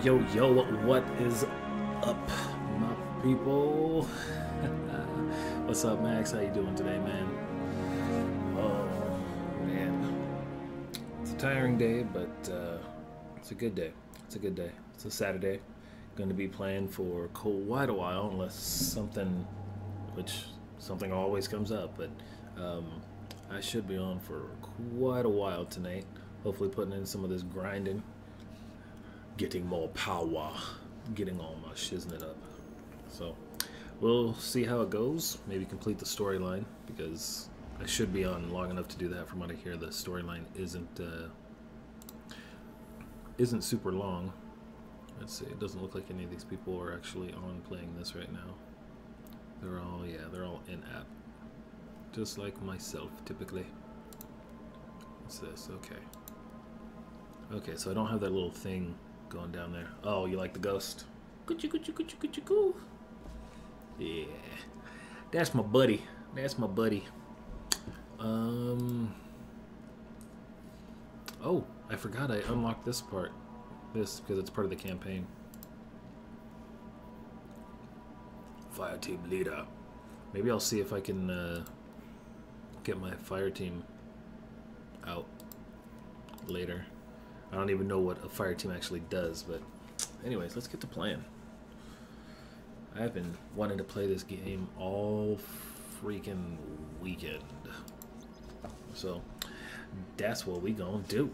Yo, what is up, my people? What's up, Max? How you doing today, man? Oh, man. It's a tiring day, but it's a good day. It's a good day. It's a Saturday. Going to be playing for quite a while, unless something always comes up, but I should be on for quite a while tonight. Hopefully putting in some of this grinding. Getting more power, getting all my shiznit up. So we'll see how it goes. Maybe complete the storyline, because I should be on long enough to do that. From what I hear, the storyline isn't super long. Let's see. It doesn't look like any of these people are actually on playing this right now. They're all in app, just like myself typically. What's this? Okay, so I don't have that little thing going down there. Oh, you like the ghost? Coo. Yeah. That's my buddy. Oh, I forgot I unlocked this part. This, because it's part of the campaign. Fire team leader. Maybe I'll see if I can get my fire team out later. I don't even know what a fire team actually does, but anyways, let's get to playing. I've been wanting to play this game all freaking weekend. So that's what we gonna do.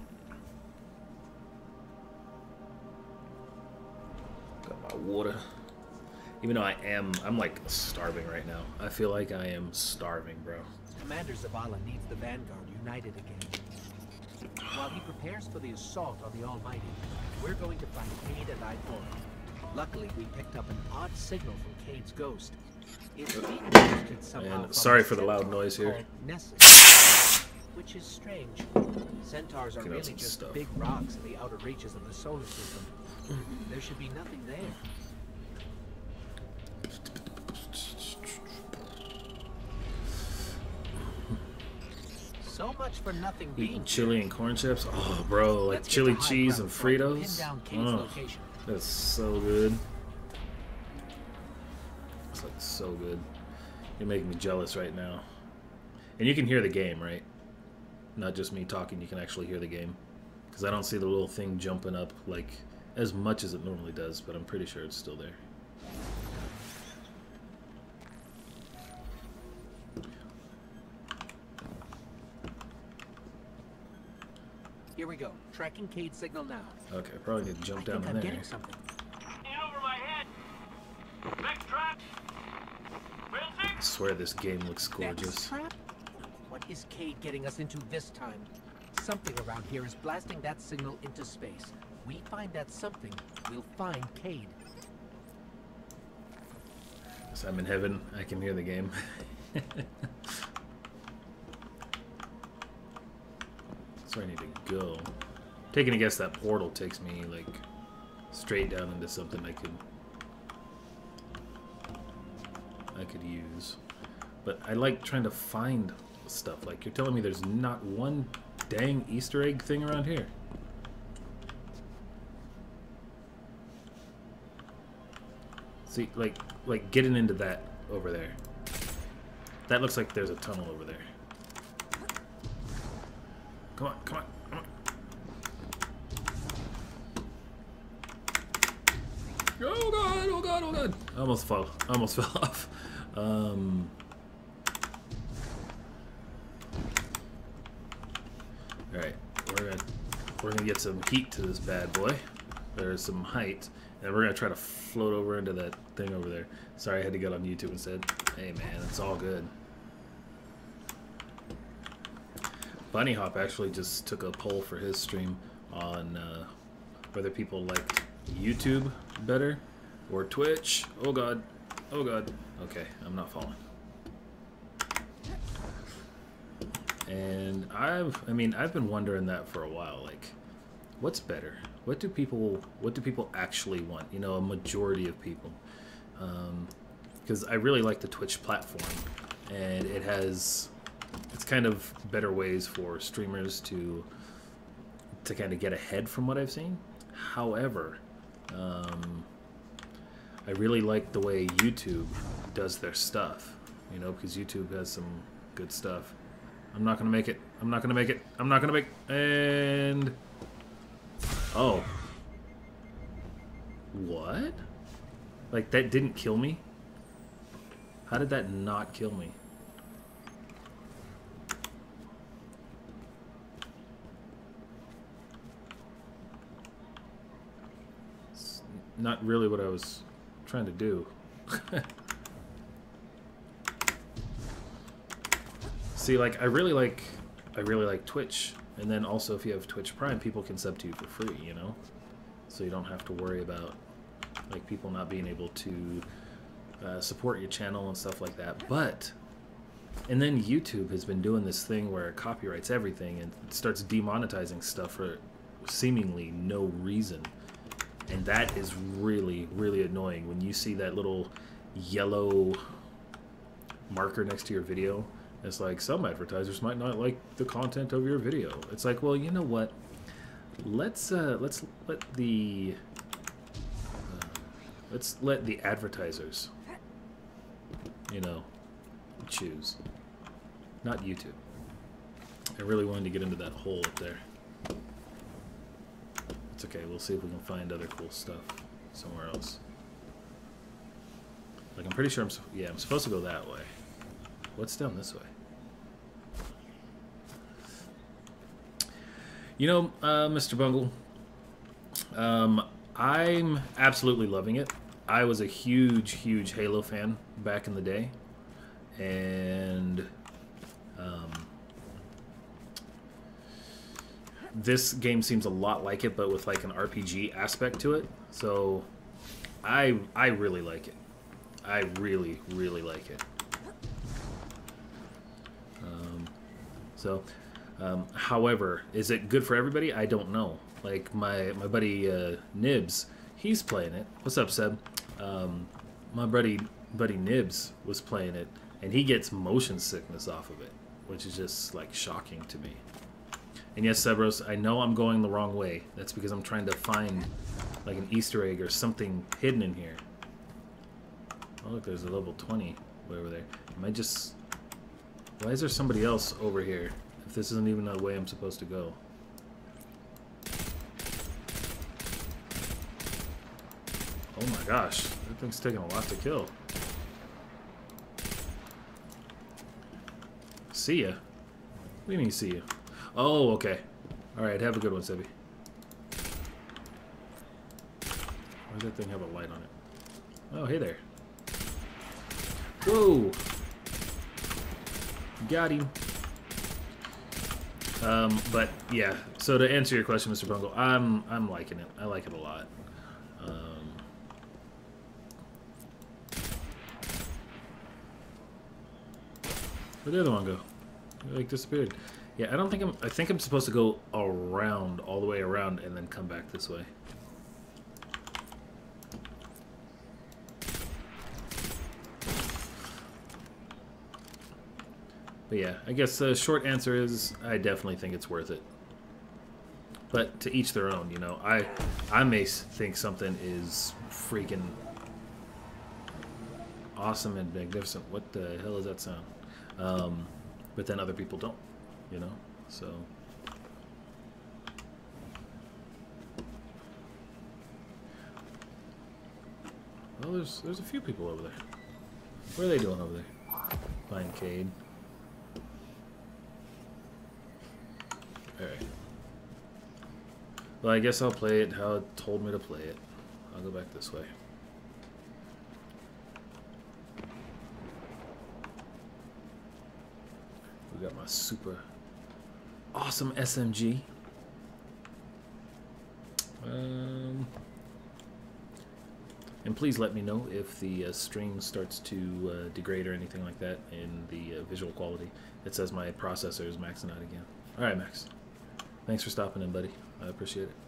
Got my water. Even though I'm like starving right now. I feel like I am starving, bro. Commander Zavala needs the Vanguard united again. While he prepares for the assault on the Almighty, we're going to find Cayde and Ithora. Luckily, we picked up an odd signal from Cayde's ghost. It's being boosted somehow. And sorry for the loud noise here. Nessus, which is strange. Centaurs are really just big rocks in the outer reaches of the solar system. There should be nothing there. So much for nothing being eating chili and corn chips. Oh, bro, like chili cheese and Fritos. Oh, that's so good. It's like so good. You're making me jealous right now. And you can hear the game, right? Not just me talking. You can actually hear the game, because I don't see the little thing jumping up like as much as it normally does, but I'm pretty sure it's still there. Here we go. Tracking Cayde signal now. Okay, probably need to jump down in there. Getting something. In over my head. Next trap. I swear this game looks gorgeous. Trap? What is Cayde getting us into this time? Something around here is blasting that signal into space. We find that something, we'll find Cayde. So I'm in heaven. I can hear the game. That's where I need to go. Taking a guess that portal takes me like straight down into something I could use. But I like trying to find stuff. Like, you're telling me there's not one dang Easter egg thing around here. See, like getting into that over there. That looks like there's a tunnel over there. Come on. Oh god. I almost fell off. Alright, we're gonna get some heat to this bad boy. There's some height, and we're gonna try to float over into that thing over there. Sorry, I had to get on YouTube instead. Hey man, it's all good. Bunny Hop actually just took a poll for his stream on whether people liked YouTube better or Twitch. Oh god. Okay, I'm not falling. And I've been wondering that for a while. Like, what's better? What do people actually want? You know, a majority of people. Because I really like the Twitch platform, and it's kind of better ways for streamers to kind of get ahead from what I've seen. However, I really like the way YouTube does their stuff, you know, because YouTube has some good stuff. I'm not gonna make it. I'm not gonna make it. I'm not gonna make. And oh, what? Like that didn't kill me? How did that not kill me? It's not really what I was trying to do. See, like I really like Twitch, and then also if you have Twitch Prime, people can sub to you for free, you know, so you don't have to worry about like people not being able to support your channel and stuff like that. But and then YouTube has been doing this thing where it copyrights everything and starts demonetizing stuff for seemingly no reason, and that is really, really annoying when you see that little yellow marker next to your video. It's like, some advertisers might not like the content of your video. It's like, well, you know what? Let's let the advertisers, you know, choose, not YouTube. I really wanted to get into that hole up there. It's okay. We'll see if we can find other cool stuff somewhere else. Like, I'm pretty sure I'm supposed to go that way. What's down this way? You know, Mr. Bungle, I'm absolutely loving it. I was a huge, huge Halo fan back in the day, and this game seems a lot like it, but with like an RPG aspect to it. So I really like it. I really, really like it. However, is it good for everybody? I don't know. Like my buddy Nibs, he's playing it. What's up, Seb? My buddy Nibs was playing it, and he gets motion sickness off of it, which is just like shocking to me. And yes, Sebros, I know I'm going the wrong way. That's because I'm trying to find like an Easter egg or something hidden in here. Oh, look, there's a level 20 way over there. Am I just... Why is there somebody else over here if this isn't even the way I'm supposed to go? Oh my gosh, that thing's taking a lot to kill. See ya. What do you mean see ya? Oh, okay. Alright, have a good one, Sebi. Why does that thing have a light on it? Oh, hey there. Whoa! Got him. But yeah, so to answer your question, Mr. Bungle, I'm liking it. I like it a lot. Where'd the other one go? It like disappeared. Yeah, I think I'm supposed to go around, all the way around, and then come back this way. But yeah, I guess the short answer is I definitely think it's worth it. But to each their own, you know. I may think something is freaking awesome and magnificent. What the hell is that sound? But then other people don't, you know. So well, there's a few people over there. What are they doing over there? Find Cade. Alright. Well, I guess I'll play it how it told me to play it. I'll go back this way. We got my super awesome SMG. And please let me know if the stream starts to degrade or anything like that in the visual quality. It says my processor is maxing out again. Alright, Max. Thanks for stopping in, buddy. I appreciate it.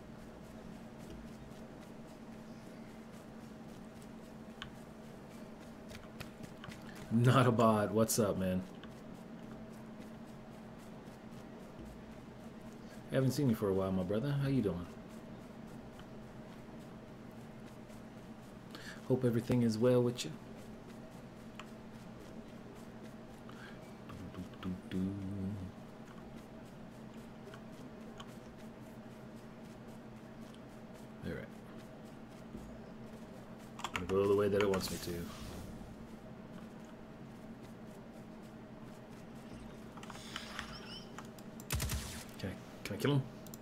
Not a bot. What's up, man? I haven't seen you for a while, my brother. How you doing? Hope everything is well with you. All right. I'm gonna go the way that it wants me to. Can I kill him?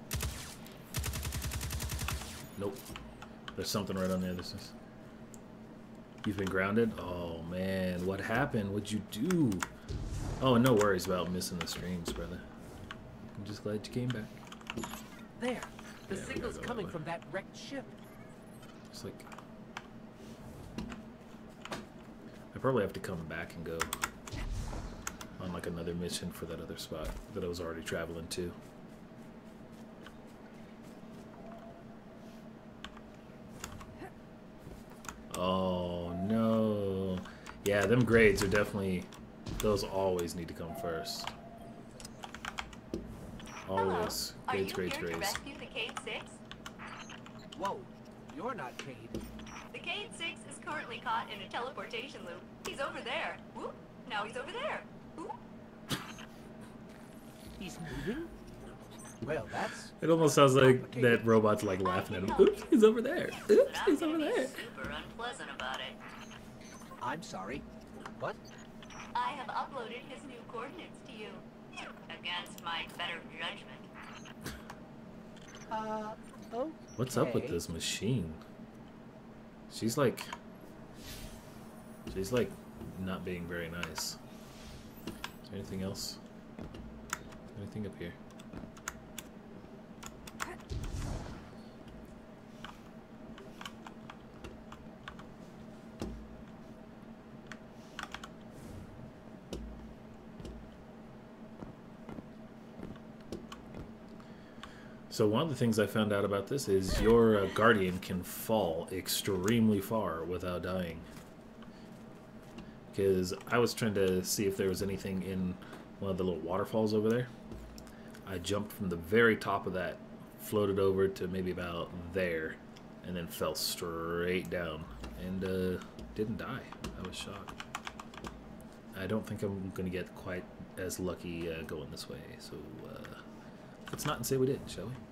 Nope. There's something right on the other side. You've been grounded? Oh man, what happened? What'd you do? Oh, no worries about missing the streams, brother. I'm just glad you came back. There. The Yeah, we signal's gotta go coming that way. from that wrecked ship. It's like I probably have to come back and go on like another mission for that other spot that I was already traveling to. Oh no. Yeah, them grades are definitely, those always need to come first. Always. Hello. Are you Grades, here to grades. rescue the Cade 6? Whoa, you're not Cade. The Cade 6 is currently caught in a teleportation loop. He's over there. Whoop. Now he's over there. Whoop. He's moving? Well, that's... It almost sounds like that robot's like laughing at him. Oops, he's over there. Oops, But I'm he's gonna over be there. super unpleasant about it. I'm sorry. What? I have uploaded his new coordinates to you. Against my better judgment. Oh. What's up with this machine? She's like not being very nice. Is there anything else? Anything up here? So one of the things I found out about this is your Guardian can fall extremely far without dying. Because I was trying to see if there was anything in one of the little waterfalls over there. I jumped from the very top of that, floated over to maybe about there, and then fell straight down. And didn't die. I was shocked. I don't think I'm going to get quite as lucky going this way. So let's not and say we did, shall we?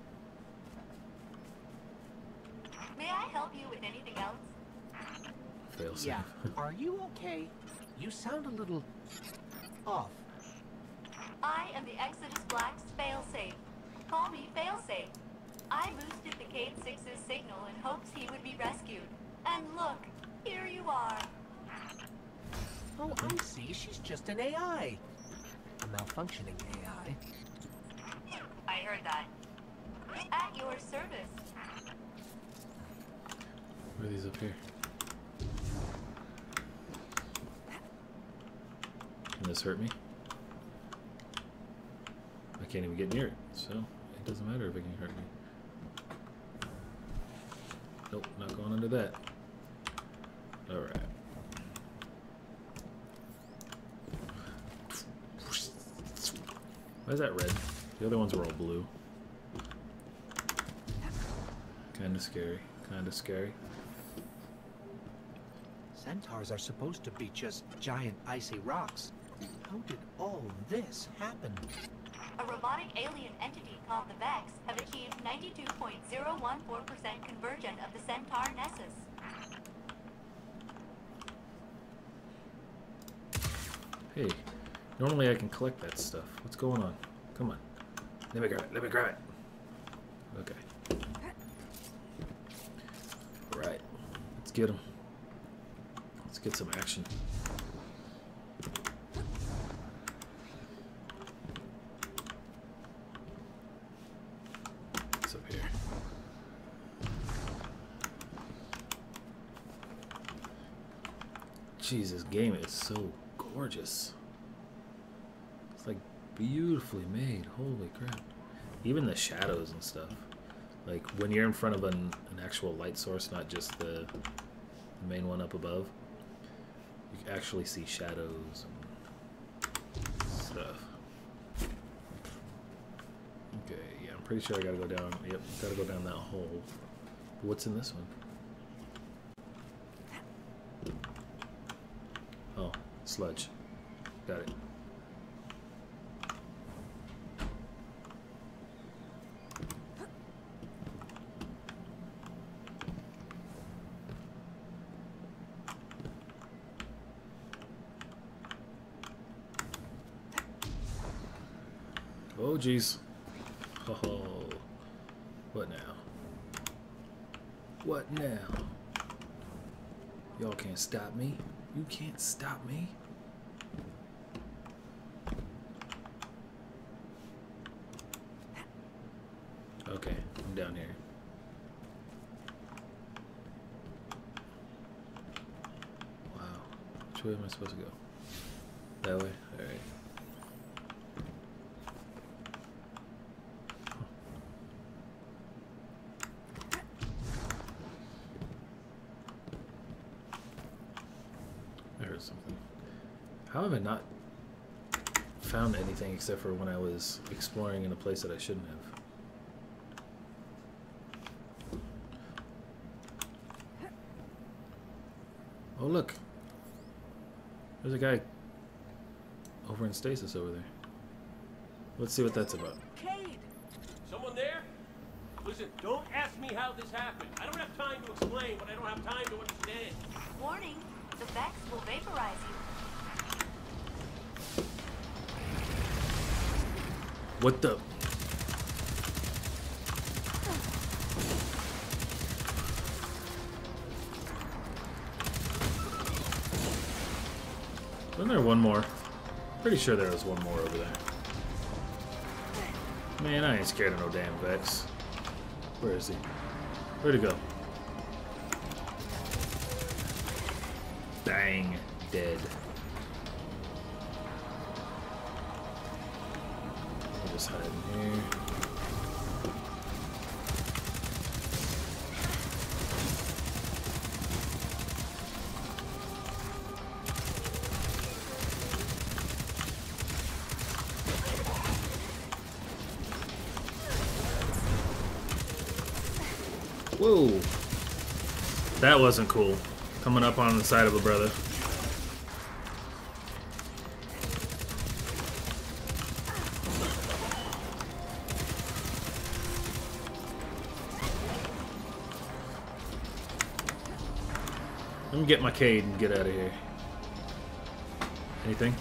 May I help you with anything else? Fail safe. Yeah. Are you okay? You sound a little... off. I am the Exodus Black's failsafe. Call me failsafe. I boosted the Cade 6's signal in hopes he would be rescued. And look, here you are. Oh, I see. She's just an AI. A malfunctioning AI. I heard that. At your service. What are these up here? Can this hurt me? I can't even get near it, so it doesn't matter if it can hurt me. Nope, not going under that. Alright. Why is that red? The other ones were all blue. Kinda scary. Kinda scary. Centaurs are supposed to be just giant icy rocks. How did all this happen? A robotic alien entity called the Vex have achieved 92.014% conversion of the Centaur Nessus. Hey, normally I can collect that stuff. What's going on? Come on. Let me grab it. Let me grab it. Okay. Alright. Let's get him. Let's get some action. What's up here? Jeez, this game is so gorgeous. It's like beautifully made. Holy crap. Even the shadows and stuff. Like when you're in front of an actual light source, not just the main one up above, you can actually see shadows and stuff. Okay, yeah, I'm pretty sure I gotta go down. Yep, gotta go down that hole. What's in this one? Sludge. Got it. Oh, jeez. Oh, what now? What now? Y'all can't stop me. You can't stop me. Okay, I'm down here. Wow. Which way am I supposed to go? That way? Alright. I heard something. How have I not found anything except for when I was exploring in a place that I shouldn't have? Oh, look. There's a guy over in stasis over there. Let's see what that's about. Cade! Someone there? Listen, don't ask me how this happened. I don't have time to explain what I don't have time to understand. Warning, the Vex will vaporize you. What the? Wasn't there one more? Pretty sure there was one more over there. Man, I ain't scared of no damn Vex. Where is he? Where'd he go? Dang, dead. I'll just hide in here. Whoa! That wasn't cool. Coming up on the side of a brother. Let me get my Cade and get out of here. Anything?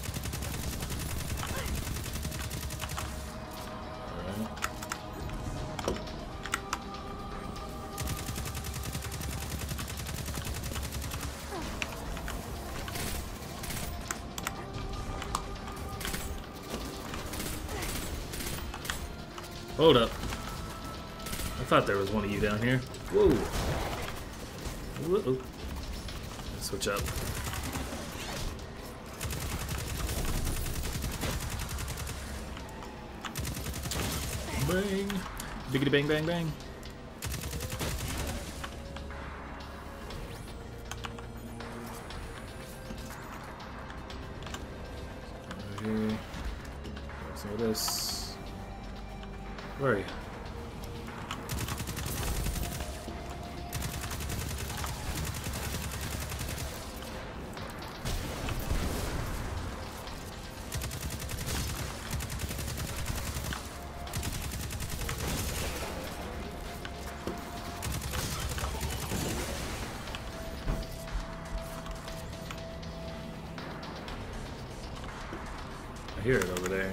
Hold up. I thought there was one of you down here. Whoa. Whoa. Let's switch up. Bang. Biggity bang bang bang. Over here. Some of this. Where are you? I hear it over there.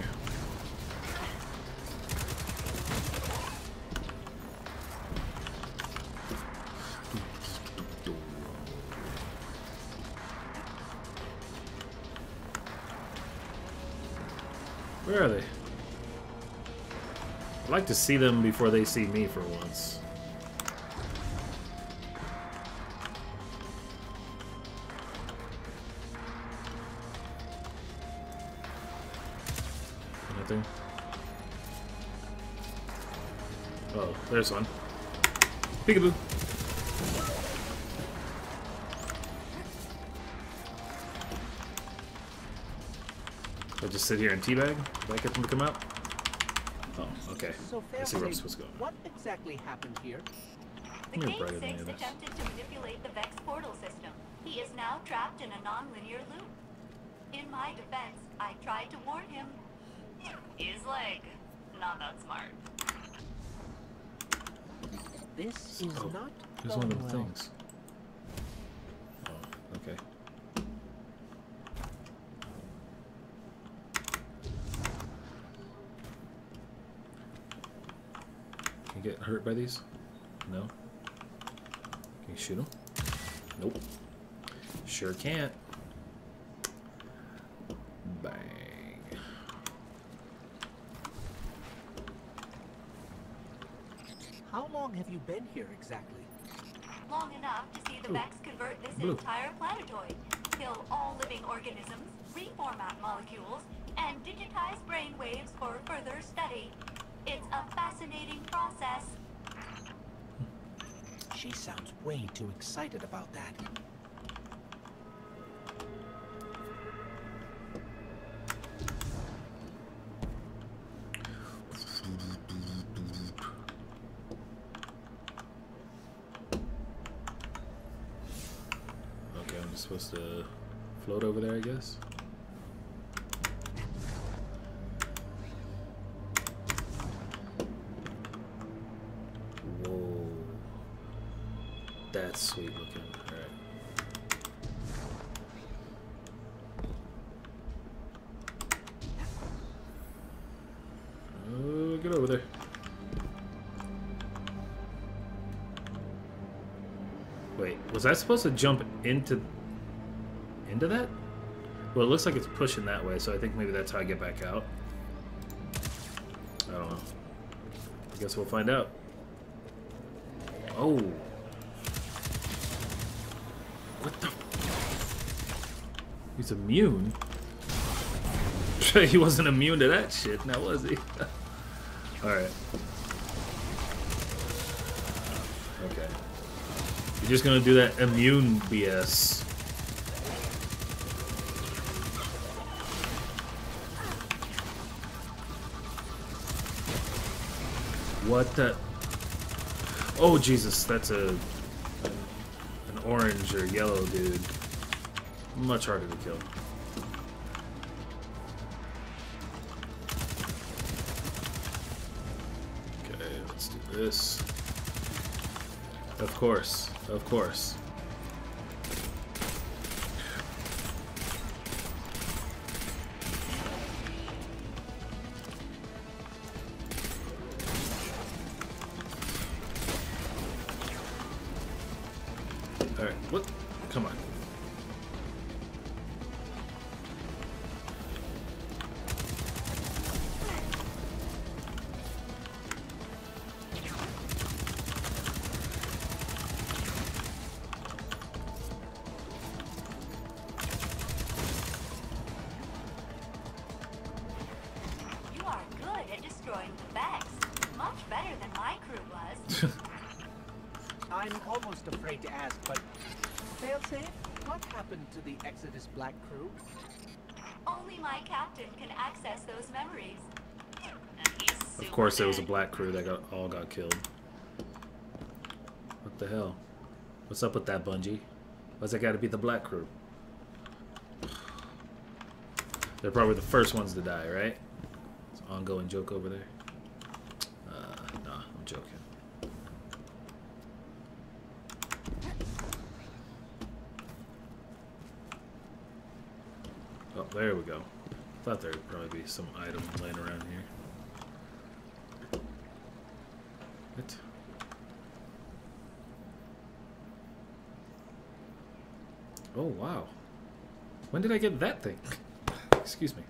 Where are they? I'd like to see them before they see me for once. Nothing. Oh, there's one. Peekaboo. I just sit here and teabag? Did I get them to come out? Oh, okay. So I see where I'm Failsafe, supposed to go. what exactly happened here? The You're brighter than Cade any 6 of us. attempted to manipulate the Vex portal system. He is now trapped in a non-linear loop. In my defense, I tried to warn him. His leg. Not that smart. This is Oh, not Here's one of going the well. things. Oh, okay. Can you get hurt by these? No? Can you shoot them? Nope. Sure can't. Bang. How long have you been here exactly? Long enough to see the Ooh. Vex convert this Blue. entire planetoid, kill all living organisms, reformat molecules, and digitize brain waves for further study. It's a fascinating process. She sounds way too excited about that. Okay, I'm just supposed to float over there, I guess. Whoa. That's sweet looking. Alright. Get over there. Wait, was I supposed to jump into that? Well, it looks like it's pushing that way, so I think maybe that's how I get back out. I don't know. I guess we'll find out. Oh. What the? He's immune? He wasn't immune to that shit, now was he? Alright. Okay. You're just gonna do that immune BS. What the? Oh Jesus, that's an orange or yellow dude. Much harder to kill. Okay, let's do this. Of course, of course. Alright, what? Come on. You are good at destroying the Vex. Much better than my crew was. I'm almost afraid to ask, but Failsafe, what happened to the Exodus Black crew? Only my captain can access those memories. And he's Of super course, there was a dead. black crew that all got killed. What the hell? What's up with that, Bungie? Why's that got to be the black crew? They're probably the first ones to die, right? It's an ongoing joke over there. Nah, I'm joking. Oh, there we go. Thought there would probably be some item laying around here. What? Oh, wow. When did I get that thing? Excuse me.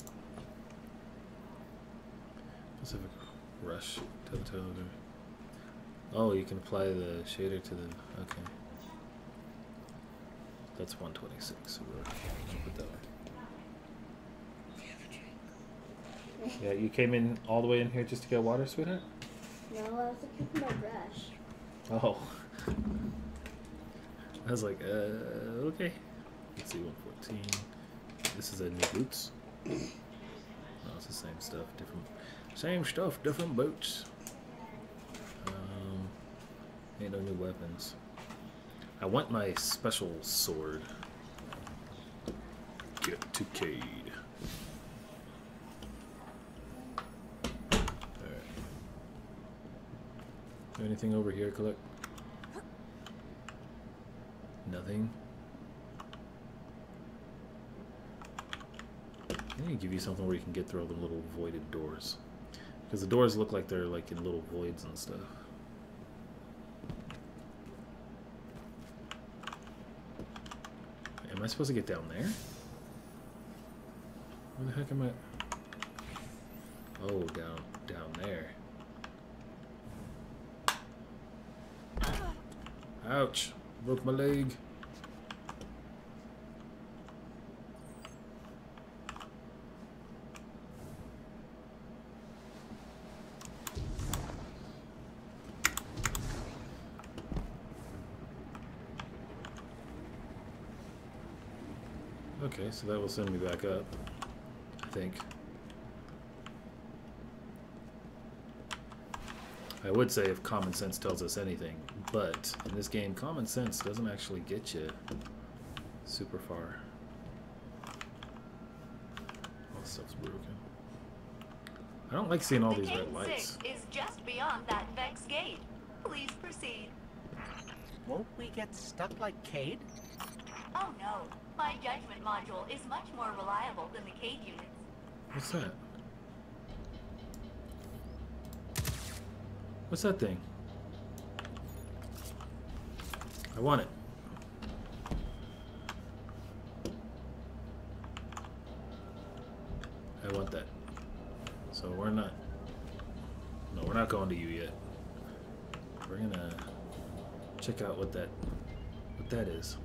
Pacific Rush. Telltale. Oh, you can apply the shader to the... Okay. That's 126. So we'll put that on. Yeah, you came in all the way in here just to get water, sweetheart? No, I was looking for my brush. Oh. I was like, okay. Let's see, 114. This is a new boots. No, it's the same stuff, same stuff, different boots. Ain't no new weapons. I want my special sword. Get to Cade. Alright. Anything over here collect? Nothing. I need to give you something where you can get through all the little voided doors. Because the doors look like they're like in little voids and stuff. Am I supposed to get down there? Where the heck am I? Oh, down there. Ouch! Broke my leg. Okay, so that will send me back up, I think. I would say if common sense tells us anything, but in this game, common sense doesn't actually get you super far. All stuff's broken. I don't like seeing all these red lights. The Cade 6 is just beyond that Vex gate. Please proceed. Won't we get stuck like Cade? Oh no, my judgment module is much more reliable than the Cade units. What's that? What's that thing? I want it. I want that. So we're not... No, we're not going to you yet. We're gonna check out what that is.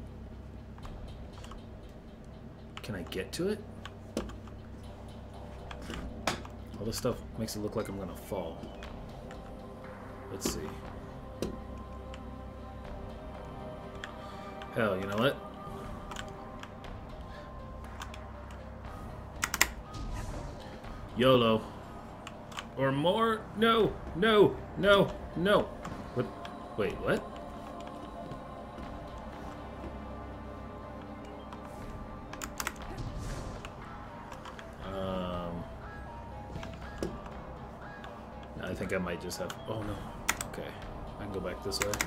Can I get to it? All this stuff makes it look like I'm gonna fall. Let's see. Hell, you know what? YOLO. Or more? No, no, no, no. What? Wait, what? I think I might just have... Oh, no. Okay. I can go back this way.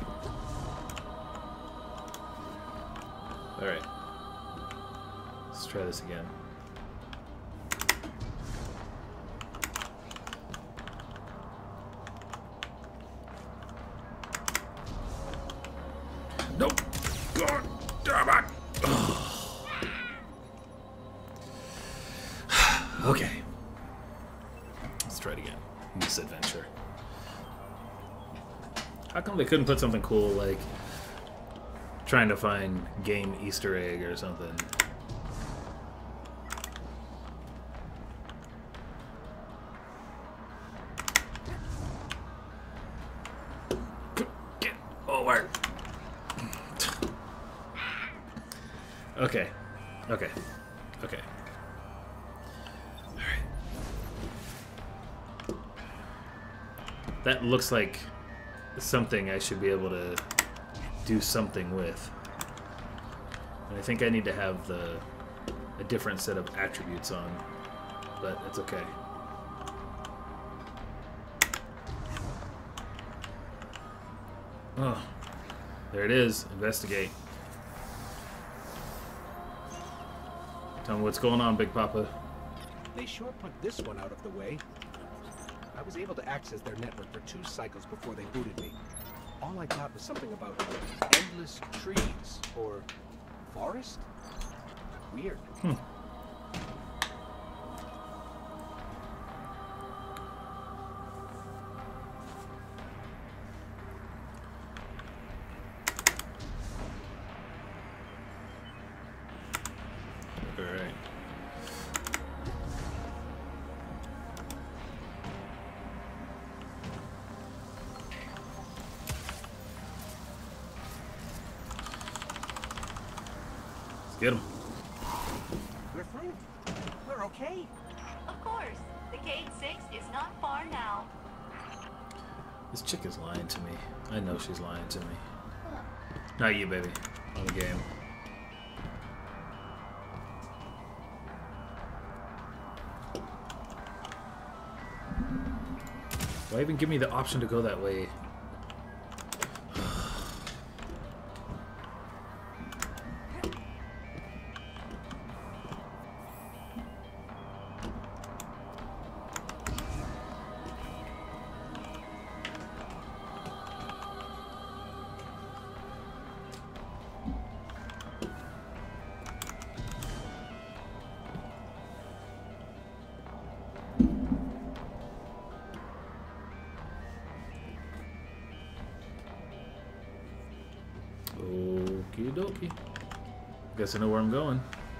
Alright. Let's try this again. Nope! God damn it! Okay. Let's try it again. Misadventure. How come they couldn't put something cool like trying to find game Easter egg or something? Get over. Okay. Okay. Okay. That looks like something I should be able to do something with. And I think I need to have a different set of attributes on, but it's okay. Oh, there it is. Investigate. Tell me what's going on, Big Papa. They sure put this one out of the way. I was able to access their network for 2 cycles before they booted me. All I got was something about endless trees or forest. Weird. All right. Get him. We're through. We're okay. Of course, the Cade 6 is not far now. This chick is lying to me. I know she's lying to me. Not you, baby. On the game. Why even give me the option to go that way? Okie dokie. Guess I know where I'm going.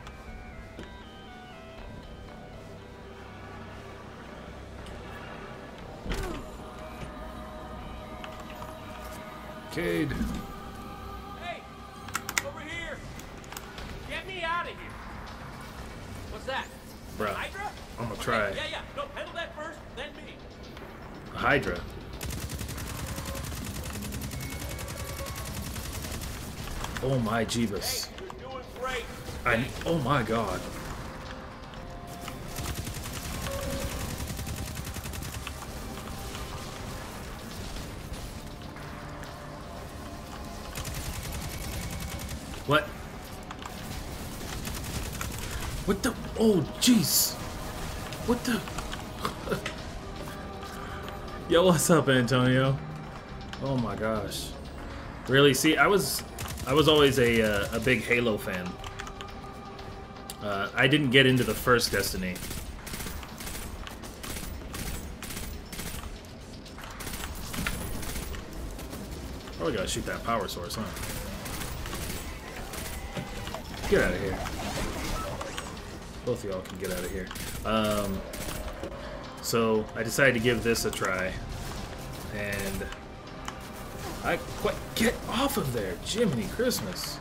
Cade. Hey! Over here! Get me out of here! What's that? Bruh, Hydra? I'm gonna try. Okay, yeah. No, handle that first, then me. A Hydra. Oh my Jeebus. Hey, you're doing great. Oh my god. What? What the? Oh jeez. What the? Yo, what's up, Antonio? Oh my gosh. Really? See, I was always a big Halo fan. I didn't get into the first Destiny. Oh, we gotta shoot that power source, huh? Get out of here. Both of y'all can get out of here. So I decided to give this a try, and I quite get off of there, Jiminy Christmas.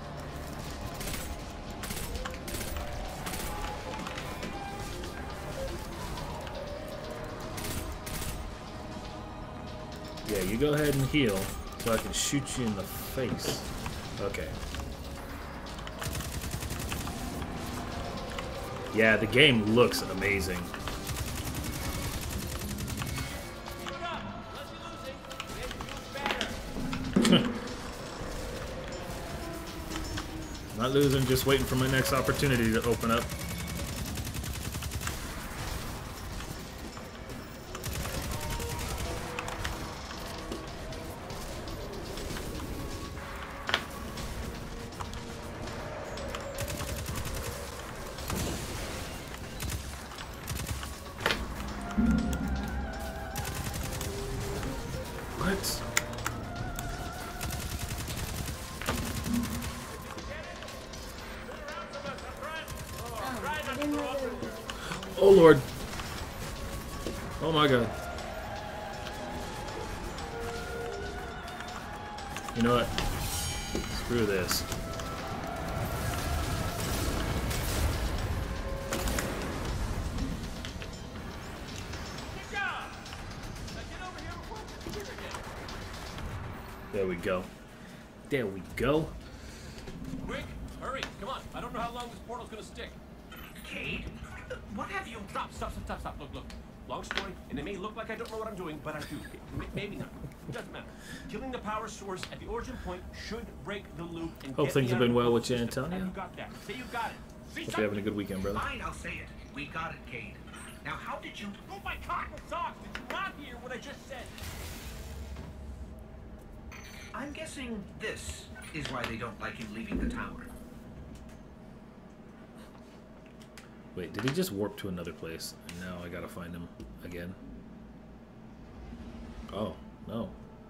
Yeah, you go ahead and heal so I can shoot you in the face. Okay. Yeah, the game looks amazing. Keep it up. Unless you're losing, maybe you're better. Not losing, just waiting for my next opportunity to open up. What? I didn't know there was Oh Lord. Oh my god. You know what? Screw this. Good job. Now get over here before it gets bigger again. There we go. There we go. Quick, hurry, come on. I don't know how long this portal's gonna stick. Cade, what have you... Stop. Look. Long story, and it may look like I don't know what I'm doing, but I do. Maybe not. It doesn't matter. Killing the power source at the origin point should break the loop and Hope get things me have out been of the well portal with you, system. Antonio. Have you got that? Say you got it. See Hope you're having a good weekend, brother. Fine, I'll say it. We got it, Cade. Now, how did you... Oh my cotton socks! Did you not hear what I just said? I'm guessing this is why they don't like you leaving the tower. Wait, did he just warp to another place? And now I gotta find him again. Oh, no.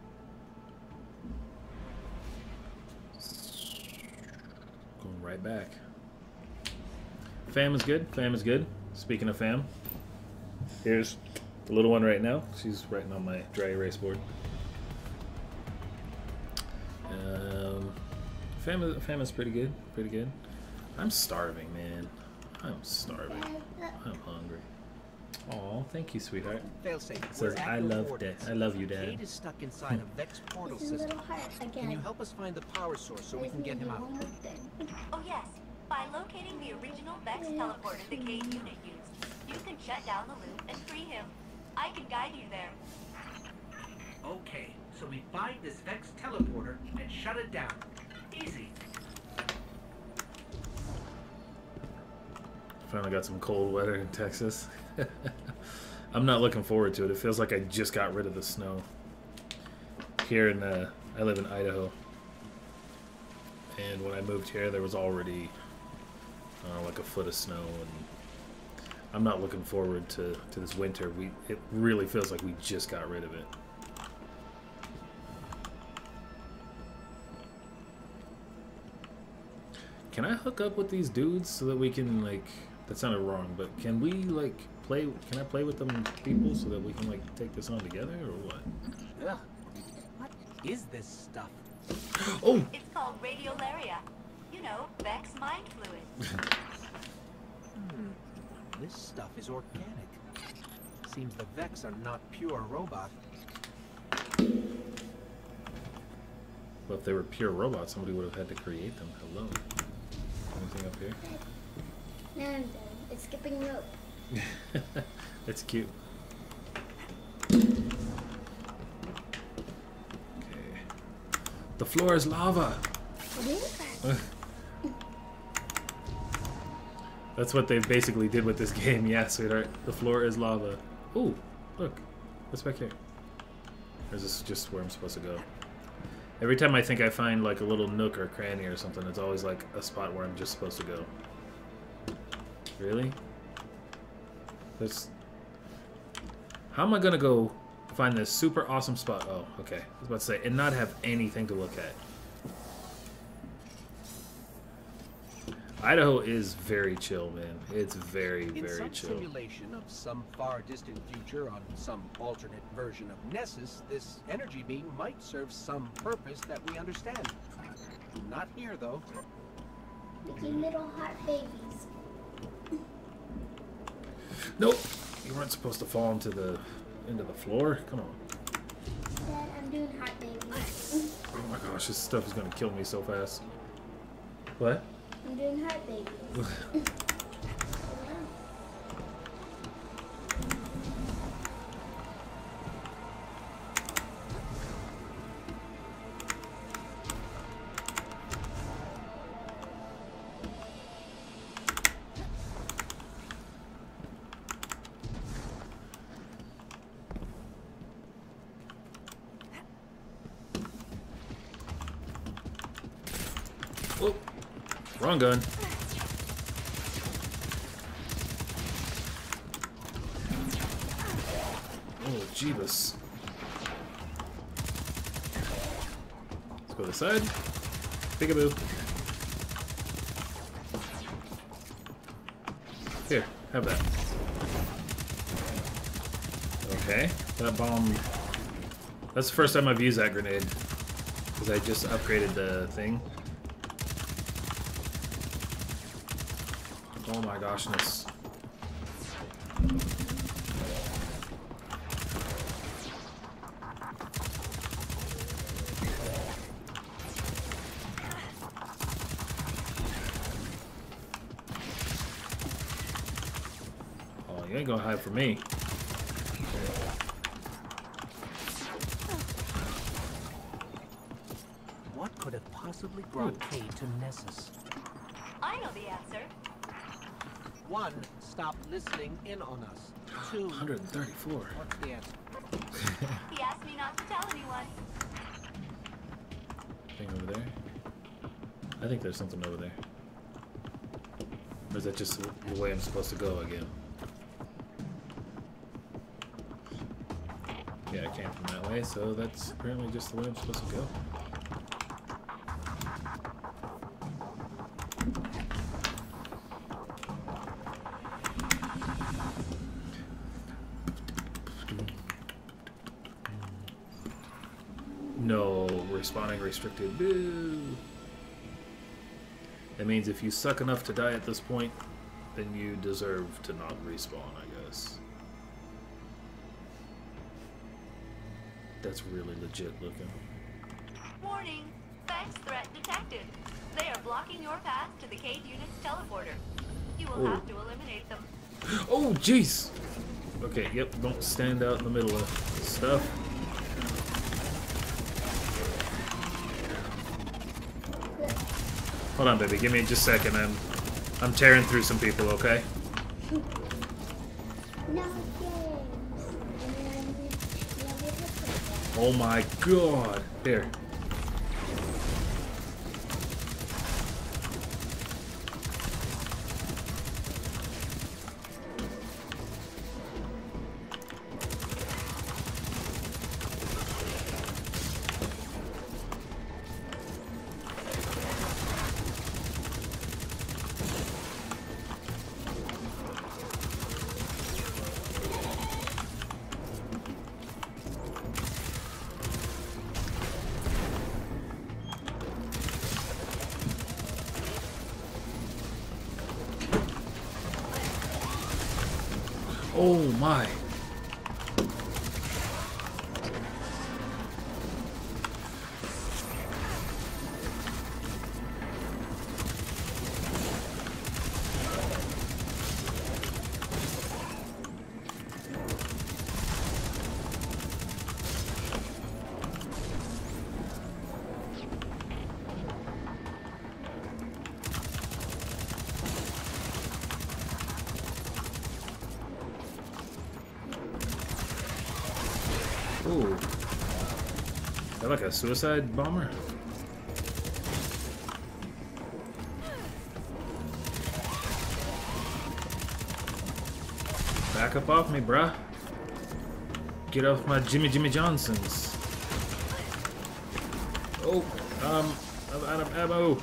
Going right back. Fam is good. Fam is good. Speaking of fam, here's the little one right now. She's writing on my dry erase board. Fam is pretty good. Pretty good. I'm starving, man. I'm starving. I'm hungry. Aw, thank you, sweetheart. Failsafe. Says, I love Dad. I love you, Dad. Cade is stuck inside a Vex portal This is a system. little heart again. Can you help us find the power source so we can get him out? Oh yes, by locating the original Vex teleporter the Cade unit used, you can shut down the loop and free him. I can guide you there. Okay, so we find this Vex teleporter and shut it down. Easy. Finally got some cold weather in Texas. I'm not looking forward to it. It feels like I just got rid of the snow. Here in, I live in Idaho. And when I moved here, there was already like a foot of snow, and I'm not looking forward to this winter. It really feels like we just got rid of it. Can I hook up with these dudes so that we can, like, that sounded wrong, but can we, like, play, can I play with them people so that we can, like, take this on together, or what? Ugh. What is this stuff? Oh! It's called radiolaria. You know, Vex mind fluid. This stuff is organic. Seems the Vex are not pure robot. Well, if they were pure robots, somebody would have had to create them. Hello. Anything up here? Now I'm done. It's skipping rope. That's cute. The floor is lava. What is that? That's what they basically did with this game. Yeah, sweetheart. The floor is lava. Ooh, look. What's back here? Or is this just where I'm supposed to go? Every time I think I find like a little nook or cranny or something, it's always like a spot where I'm just supposed to go. Really? How am I gonna go find this super awesome spot? Oh, okay. I was about to say, and not have anything to look at. Idaho is very chill, man. It's very, In very some chill. simulation of some far distant future on some alternate version of Nessus, this energy beam might serve some purpose that we understand. Not here, though. Making little hot babies. Nope. You weren't supposed to fall into the floor. Come on. Dad, I'm doing hot babies. Oh my gosh, this stuff is gonna kill me so fast. What? I'm doing hot babies. Oh, wrong gun. Oh, Jeebus. Let's go this side. Peekaboo. Here, have that. Okay, that bomb. That's the first time I've used that grenade. Because I just upgraded the thing. Oh my goshness. Oh, you ain't gonna hide from me. What could have possibly brought Cade to Nessus? I know the answer. 1. Stop listening in on us. 2. 134. What's the answer? He asked me not to tell anyone. Thing over there? I think there's something over there. Or is that just the way I'm supposed to go again? Yeah, I came from that way, so that's apparently just the way I'm supposed to go. No, respawning restricted. Boo! That means if you suck enough to die at this point, then you deserve to not respawn, I guess. That's really legit looking. Warning! Vex threat detected. They are blocking your path to the Cade unit's teleporter. You will Oh. have to eliminate them. Oh, jeez! Okay, yep, don't stand out in the middle of stuff. Hold on, baby, give me just a second. I'm tearing through some people, okay? No games. And then we Oh my god. Here. Oh my. Ooh. Is that like a suicide bomber? Back up off me, bruh. Get off my Jimmy Johnsons. Oh, I'm out of ammo.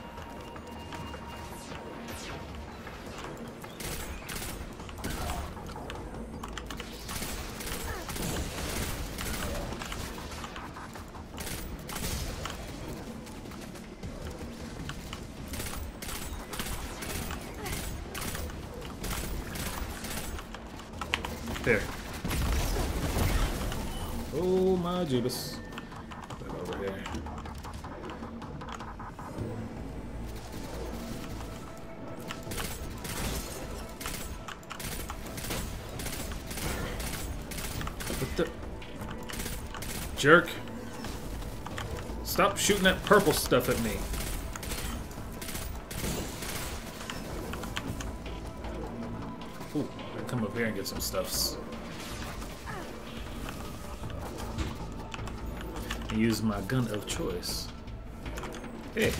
There. Oh my Jubas. Put it over here. What the jerk? Stop shooting that purple stuff at me. Ooh, I come up here and get some stuffs. Use my gun of choice. Hey.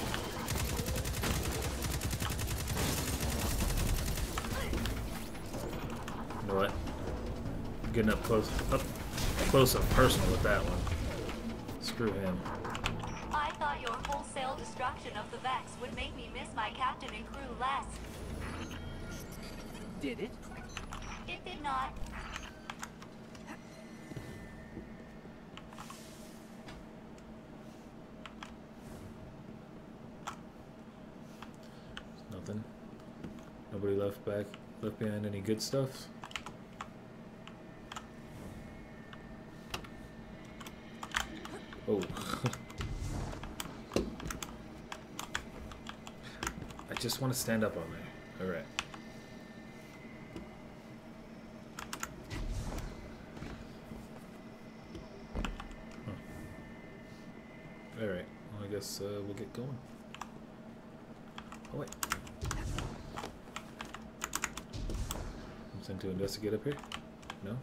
You know what? Getting up close and personal with that one. Screw him. I thought your wholesale destruction of the Vex would make me miss my captain and crew less. Did it? It did not. Nothing. Nobody left behind any good stuff. Oh. I just want to stand up on there. Alright. Alright. Well, I guess we'll get going. Oh, wait. Something to investigate up here? No?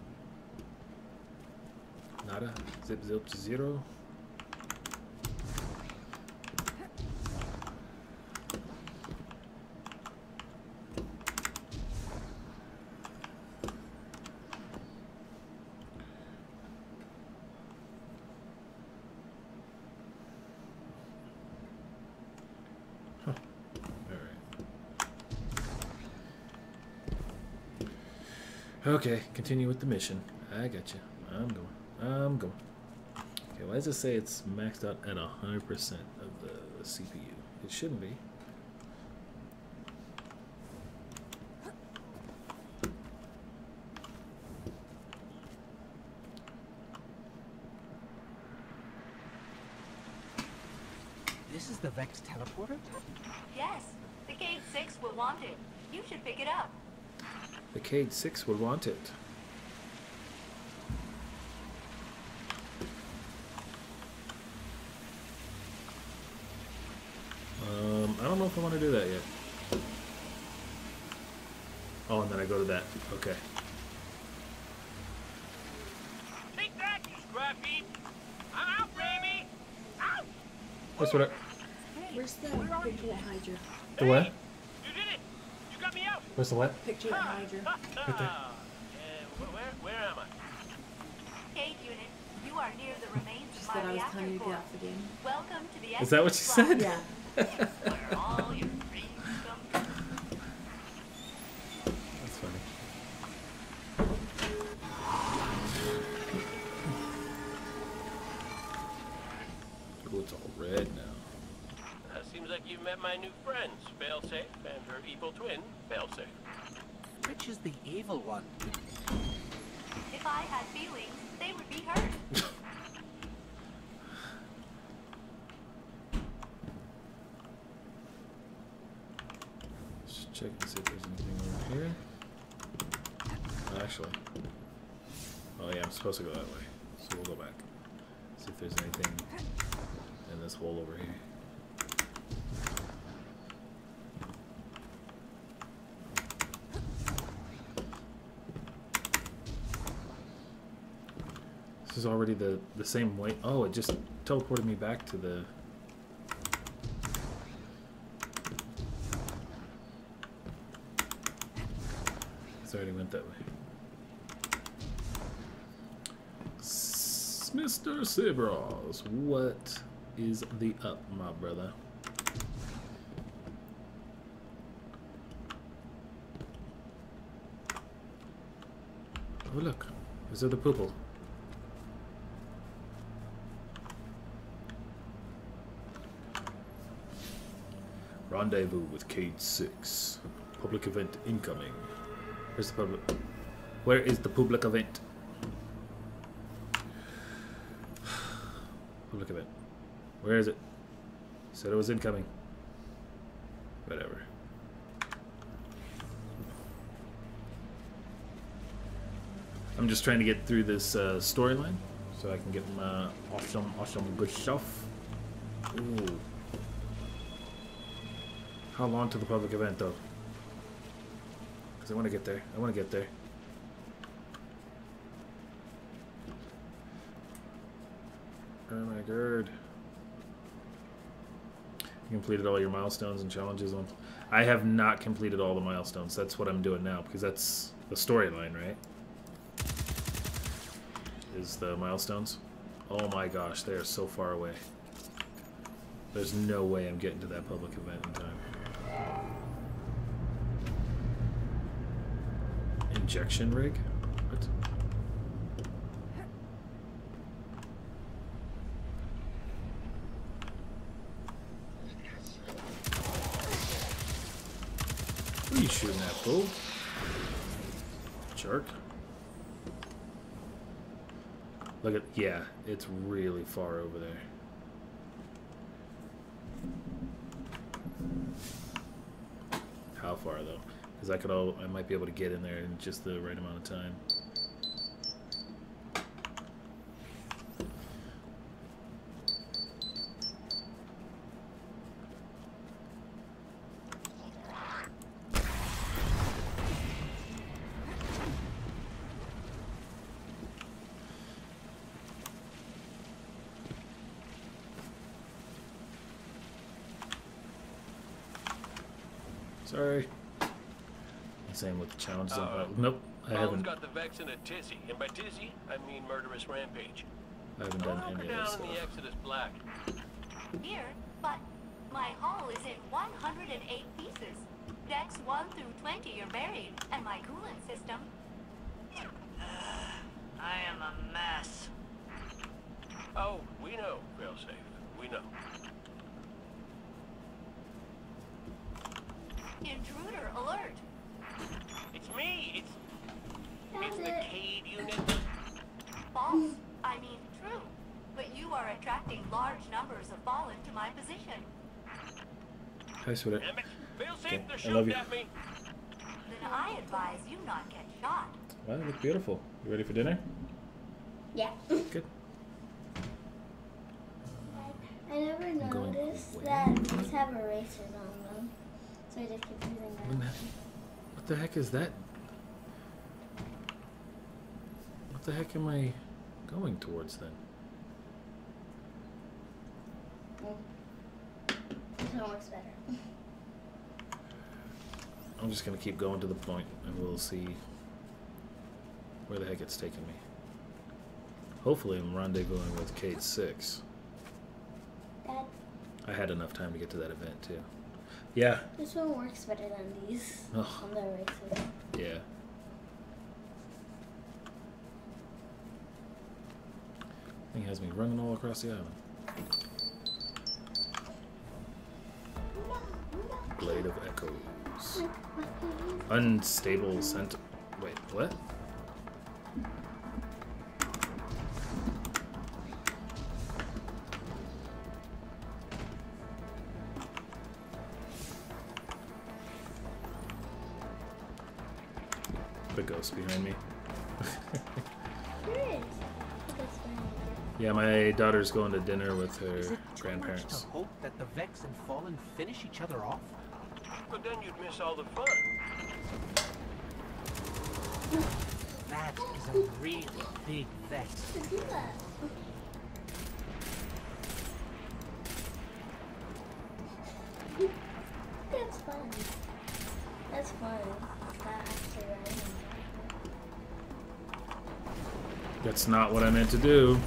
Nada? Zip zip to zero? Huh. Alright. Okay, continue with the mission. I got you. I'm going. Okay, why does it say it's maxed out at 100% of the CPU? It shouldn't be. This is the Vex teleporter? Yes, the Cade 6 will want it. You should pick it up. The Cade 6 would want it. I don't know if I want to do that yet. Oh, and then I go to that. Okay. Take that, you scrappy! I'm out, Ramie! Out! That's what I... Where's the picture that Hydra? The what? You did it! You got me out! Where's the what? Picture that Hydra. Right there. Where am I? Cade unit, you are near the remains Just of that my I was reactor telling you to get core. off the game. Welcome to the Is that what you said? Yeah. Where all your dreams come true. That's funny. Oh, it's all red now. Seems like you've met my new friends, Failsafe, and her evil twin, Failsafe. Which is the evil one? If I had feelings, they would be hurt. Just check and see if there's anything over here. Actually. Oh yeah, I'm supposed to go that way. So we'll go back. See if there's anything in this hole over here. This is already the same way. Oh, it just teleported me back to the... It's already went that way. Mr. Sabros, what is the up, my brother? Oh look, is there the poople? Rendezvous with Cade 6. Public event incoming. Where's the public? Where is the public event? Public event. Where is it? Said it was incoming. Whatever. I'm just trying to get through this storyline so I can get my awesome good stuff. Ooh. How long to the public event though? Because I want to get there. I want to get there. Oh my god. You completed all your milestones and challenges on... I have not completed all the milestones. That's what I'm doing now because that's the storyline, right? Is the milestones. Oh my gosh, they are so far away. There's no way I'm getting to that public event in time. Injection rig? What? Who are you shooting at, fool? Jerk. Look at, yeah, it's really far over there. How far though? Because I might be able to get in there in just the right amount of time. Sorry. Same with the challenges. Nope, I haven't. got the Vex in a tizzy, and by tizzy, I mean murderous rampage. I haven't done any of this down stuff. in the Exodus Black. Here, but my hull is in 108 pieces. Decks 1 through 20 are buried, and my coolant system... I am a mess. Oh, we know, Failsafe. We know. Intruder alert! It's me. It's the That's it. Cade unit. False. I mean true. But you are attracting large numbers of fallen to my position. Hi, sweetheart. Damn it. Failsafe, Okay, they're I love shooting you. at me. then I advise you not get shot. Well, they look beautiful. You ready for dinner? Yeah. Good. I never Going noticed away. that these have erasers on them. So I just keep using them. What the heck is that? What the heck am I going towards then? This one works better. I'm just gonna keep going to the point and we'll see where the heck it's taking me. Hopefully I'm rendezvousing with Kate 6. Dad, I had enough time to get to that event too. Yeah. this one works better than these Ugh. on the erasers. Yeah. Thing has me running all across the island. Blade of Echoes. Unstable scent. Wait, what? The ghost behind me. There is. That's fine. Yeah, my daughter's going to dinner with Is her it too much grandparents. to hope that the Vex and Fallen finish each other off? But then you'd miss all the fun. That is a really big Vex. To do that. That's fun. That's fun. That actually right. That's not what I meant to do.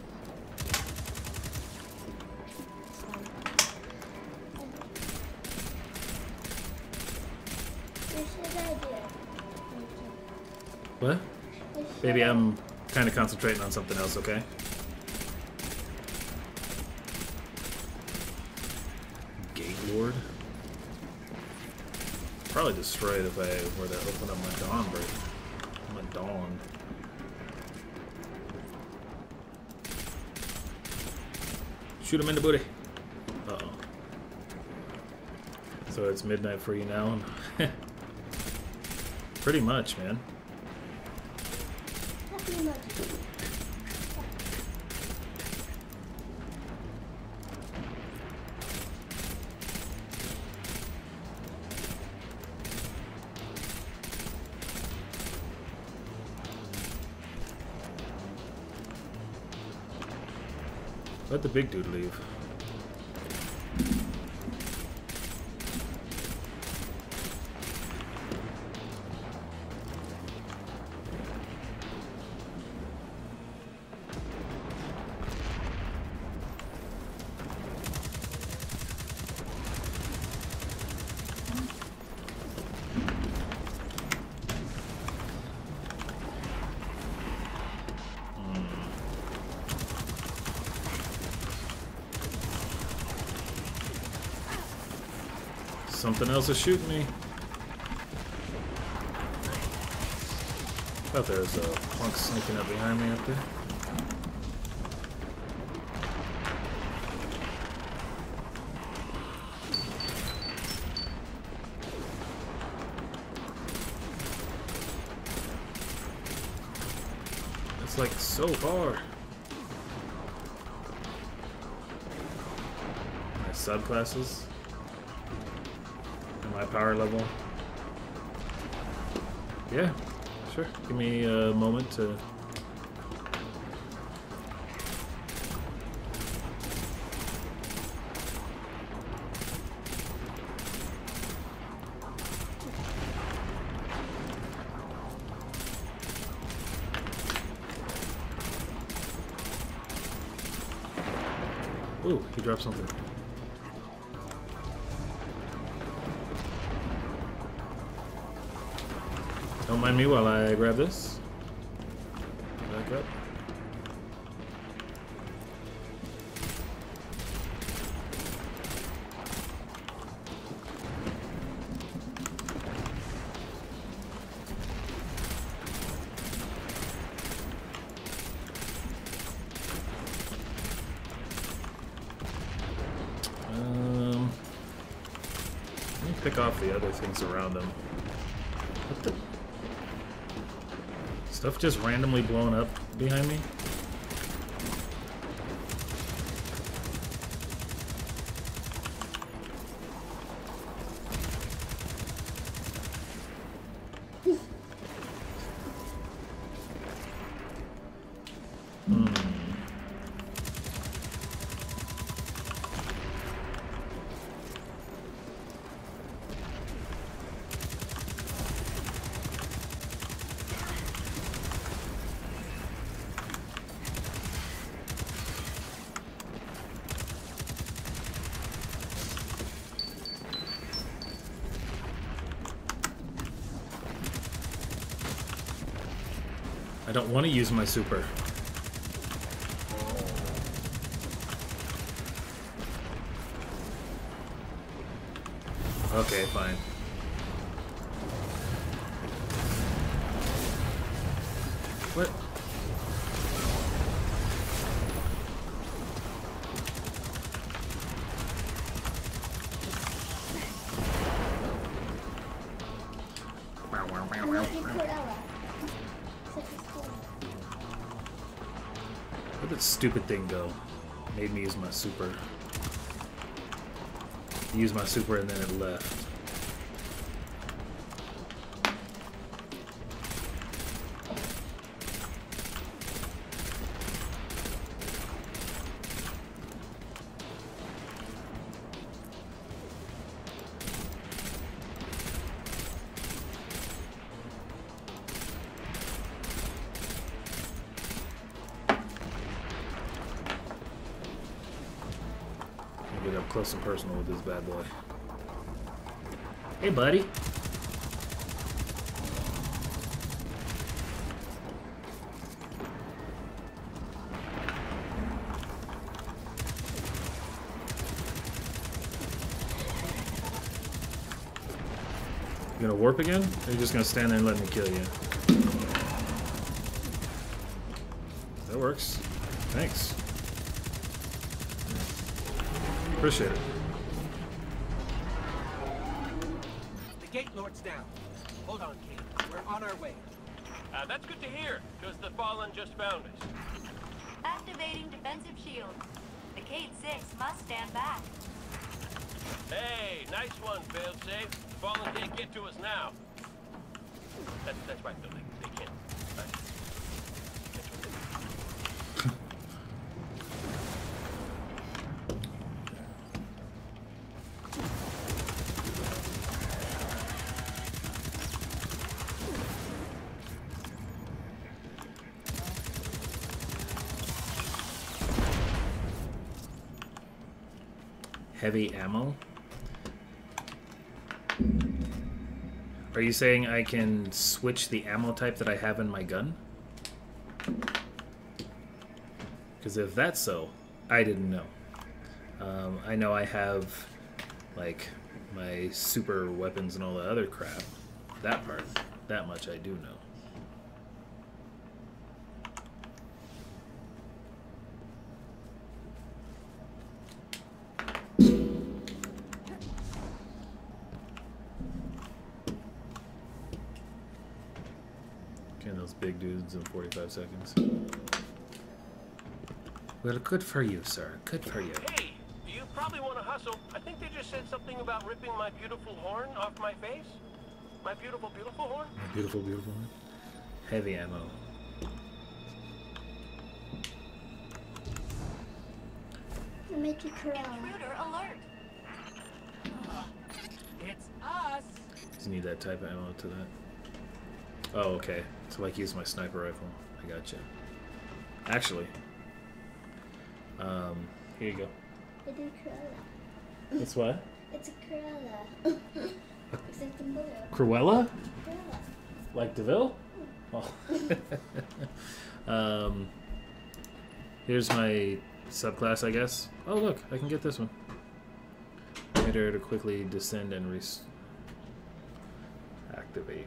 What? Baby, I'm kind of concentrating on something else, okay? Gate Lord? Probably destroy it if I were to open up my Dawn break. My Dawn. Shoot him in the booty. Uh-oh. So it's midnight for you now? Pretty much, man. Happy much. Let the big dude leave. Something else is shooting me. Thought there was a punk sneaking up behind me up there. It's like so far. My subclasses. My power level. Yeah, sure. Give me a moment to. Ooh, he dropped something. Don't mind me while I grab this. Back up. Let me pick off the other things around them. Stuff just randomly blowing up behind me. I don't want to use my super. Okay, fine. What? I'm making Cruella. Such a cool. Where'd that stupid thing go? Made me use my super. Use my super and then it left. Get up close and personal with this bad boy. Hey, buddy. You gonna warp again? Or are you just gonna stand there and let me kill you? That works. Thanks. Appreciate it. The Gate Lord's down. Hold on, King. We're on our way. That's good to hear, because the Fallen just found us. Activating defensive shield. The Cade 6 must stand back. Hey, nice one, failsafe. Fallen can't get to us now. That's right, though. They can't. Right. Heavy ammo? Are you saying I can switch the ammo type that I have in my gun? Because if that's so, I didn't know. I know I have, like, my super weapons and all the other crap. That part, that much I do know. Big dudes in 45 seconds. Well, good for you, sir. Good for you. Hey, you probably want to hustle. I think they just said something about ripping my beautiful horn off my face. My beautiful, beautiful horn? My beautiful, beautiful horn. Heavy ammo. I'm making Cruella. Intruder alert. It's us. Just need that type of ammo to that. Oh, okay. So like use my sniper rifle. I gotcha. Actually, here you go. I do Cruella. That's what? It's a Cruella. Except in blue. Cruella? Cruella. Like DeVille? Oh. Here's my subclass, I guess. Oh, look, I can get this one. Emitter to quickly descend and activate.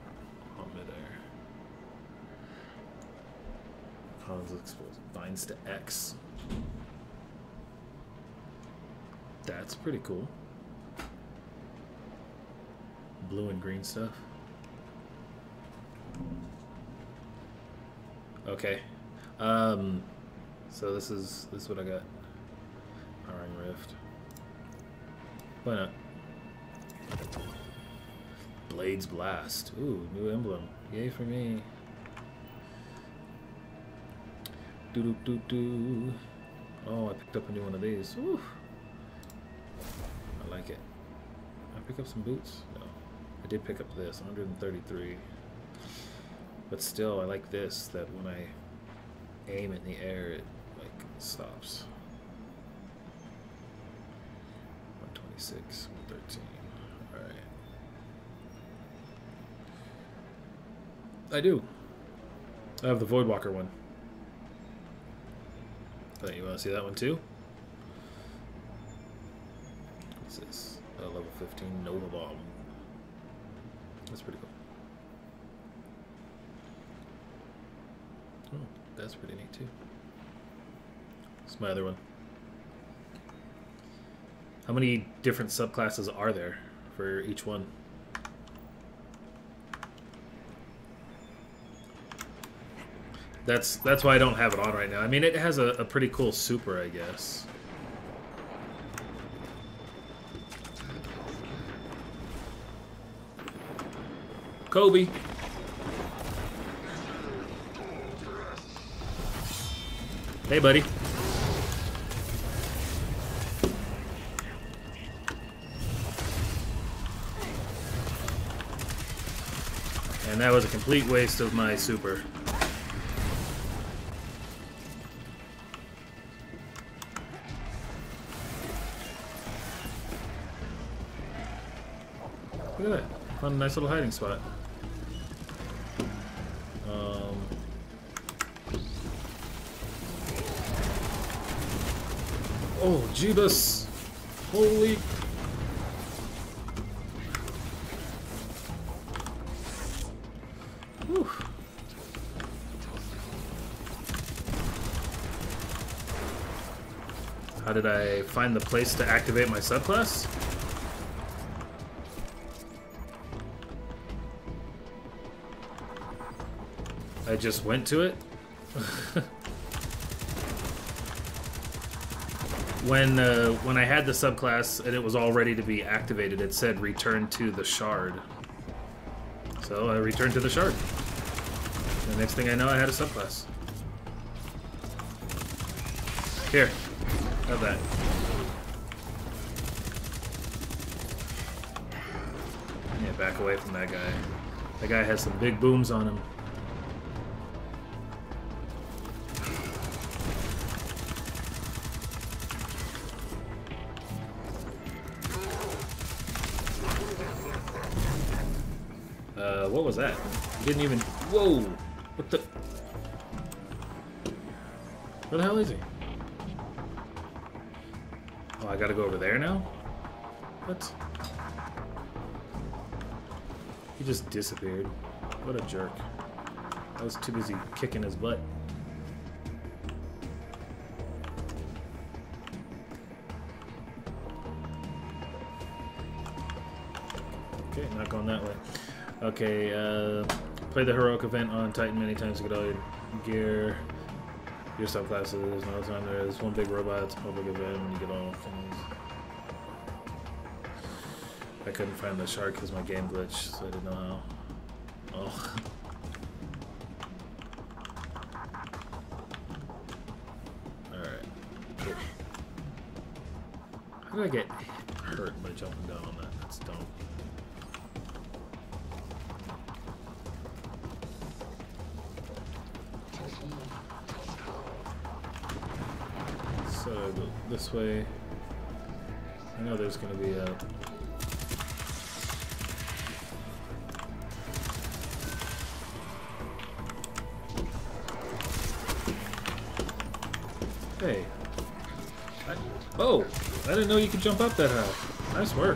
Cause explosive. Binds to X. That's pretty cool. Blue and green stuff. Okay. So this is what I got. Powering Rift. Why not? Blades Blast. Ooh, new emblem. Yay for me. Doo doo doo doo. Oh, I picked up a new one of these. Woo. I like it. Did I pick up some boots? No. I did pick up this, 133. But still, I like this, that when I aim in the air, it like stops. 126, 113. Alright. I do. I have the Voidwalker one. But you want to see that one too? What's this? Level 15 Nova Bomb. That's pretty cool. Oh, that's pretty neat too. It's my other one. How many different subclasses are there for each one? That's why I don't have it on right now. I mean, it has a pretty cool super, I guess. Kobe. Hey, buddy. And that was a complete waste of my super. Look at that. Found a nice little hiding spot. Oh, Jeebus! Holy... Whew. How did I find the place to activate my subclass? I just went to it. When I had the subclass and it was all ready to be activated, it said return to the shard. So I returned to the shard. The next thing I know, I had a subclass. Here, have that. Yeah, back away from that guy. That guy has some big booms on him. What was that? Didn't even... Whoa! What the... Where the hell is he? Oh, I gotta go over there now? What? He just disappeared. What a jerk. I was too busy kicking his butt. Okay, not going that way. Okay, play the heroic event on Titan many times to get all your gear, your subclasses. No time there's one big robot. It's a public event when you get all things. I couldn't find the shark because my game glitched, so I didn't know how. Oh. Alright. Cool. How did I get hurt by jumping down on that? That's dumb. So I go this way. I know there's gonna be a... Hey. Oh! I didn't know you could jump up that high. Nice work.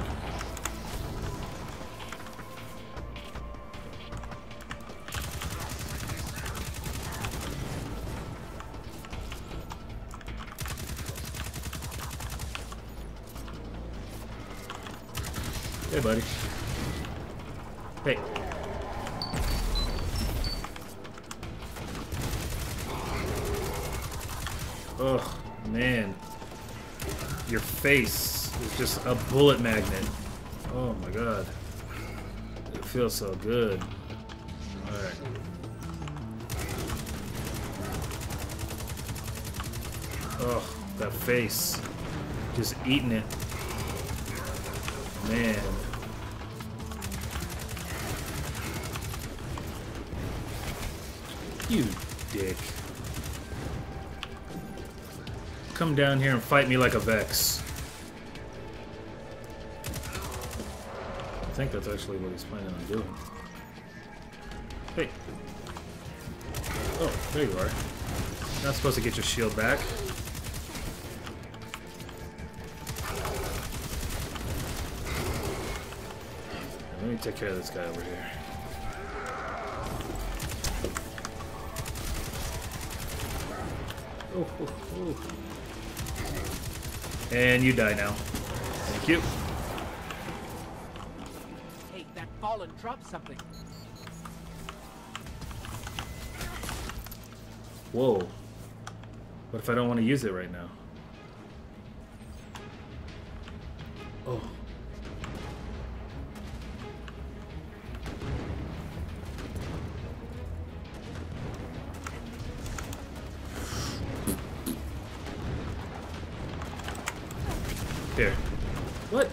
Hey, buddy. Hey. Oh, man. Your face is just a bullet magnet. Oh my god. It feels so good. Alright. Oh, that face. Just eating it. Man. You dick. Come down here and fight me like a Vex. I think that's actually what he's planning on doing. Hey. Oh, there you are. Not supposed to get your shield back. Let me take care of this guy over here. Oh, oh, oh. And you die now. Thank you. Hey, that fallen dropped something. Whoa. What if I don't want to use it right now? Oh. Here. What?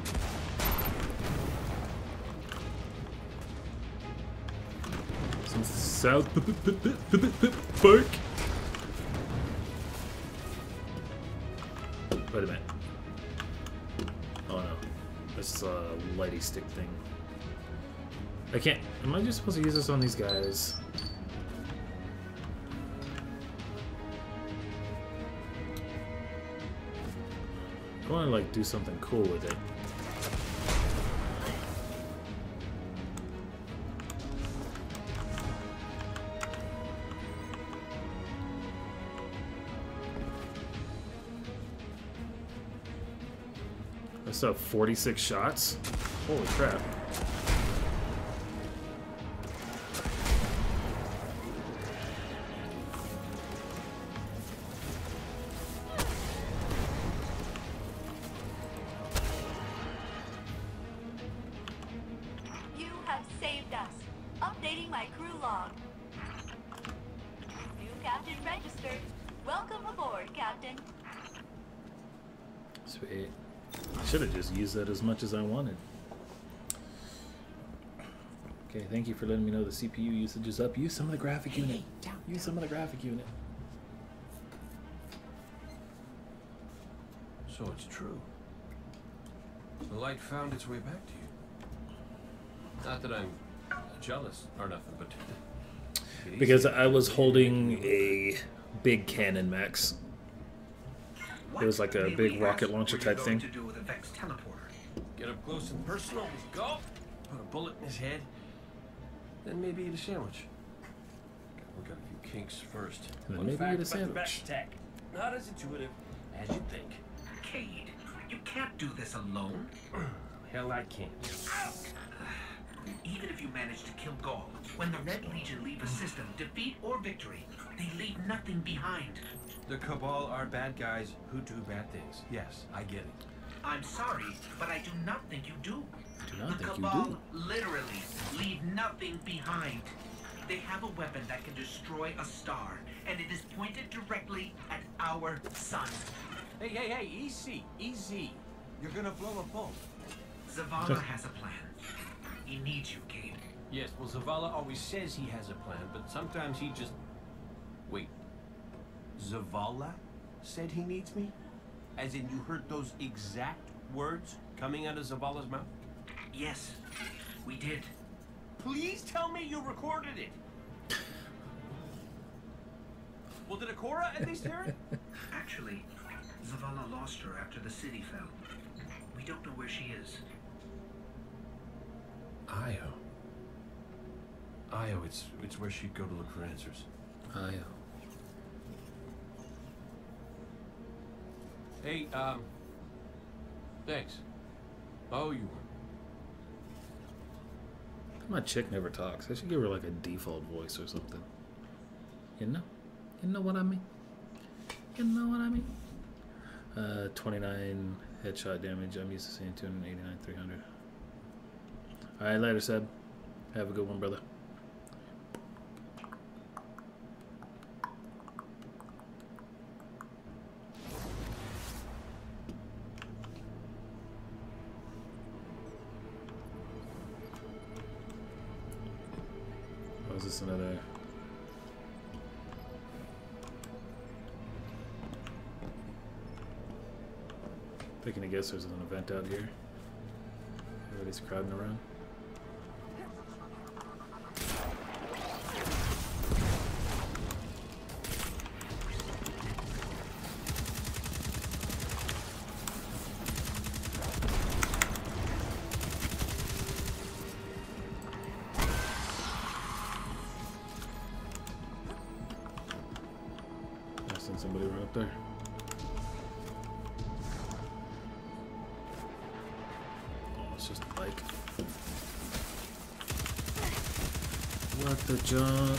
Some South Park. Wait a minute. Oh no. This is a lighty stick thing. I can't. Am I just supposed to use this on these guys? I want to like do something cool with it. I still have 46 shots. Holy crap. You have saved us. Updating my crew log. New captain registered. Welcome aboard, Captain. Sweet. I should have just used that as much as I wanted. Okay, thank you for letting me know the CPU usage is up. Use some of the graphic unit. Use some of the graphic unit. So it's true. The light found its way back to you. Not that I'm jealous or nothing, but... Because I was holding a big cannon, Max. It was like a big rocket launcher type thing. To do with a Vex teleporter. Get up close and personal, let's go. Put a bullet in his head. Then maybe eat a sandwich. We've got a few kinks first. And then Fun maybe fact eat a about the sandwich. Vex tech. Not as intuitive as you think. Cade, you can't do this alone. Hell, I can't. Even if you manage to kill Gaul, when the Red Legion leave a system, defeat or victory, they leave nothing behind. The Cabal are bad guys who do bad things. Yes, I get it. I'm sorry, but I do not think you do. Do not The think you Cabal do. literally leave nothing behind. They have a weapon that can destroy a star, and it is pointed directly at our sun. Hey, easy, easy. You're gonna blow a bolt. Zavala has a plan. He needs you, Cade. Yes, well, Zavala always says he has a plan, but sometimes he just... Wait. Zavala said he needs me? As in you heard those exact words coming out of Zavala's mouth? Yes, we did. Please tell me you recorded it! Well, did Akora at least hear it? Actually, Zavala lost her after the city fell. We don't know where she is. Io. Io, it's where she'd go to look for answers. Io. Hey, thanks. Oh, you were. My chick never talks. I should give her like a default voice or something. You know? You know what I mean? You know what I mean? 29 headshot damage. I'm used to seeing 289, 300. Alright, later, Seb. Have a good one, brother. Oh, is this another... Taking a guess there's an event out here. Everybody's crowding around. I've seen somebody run up there. Just like what the junk.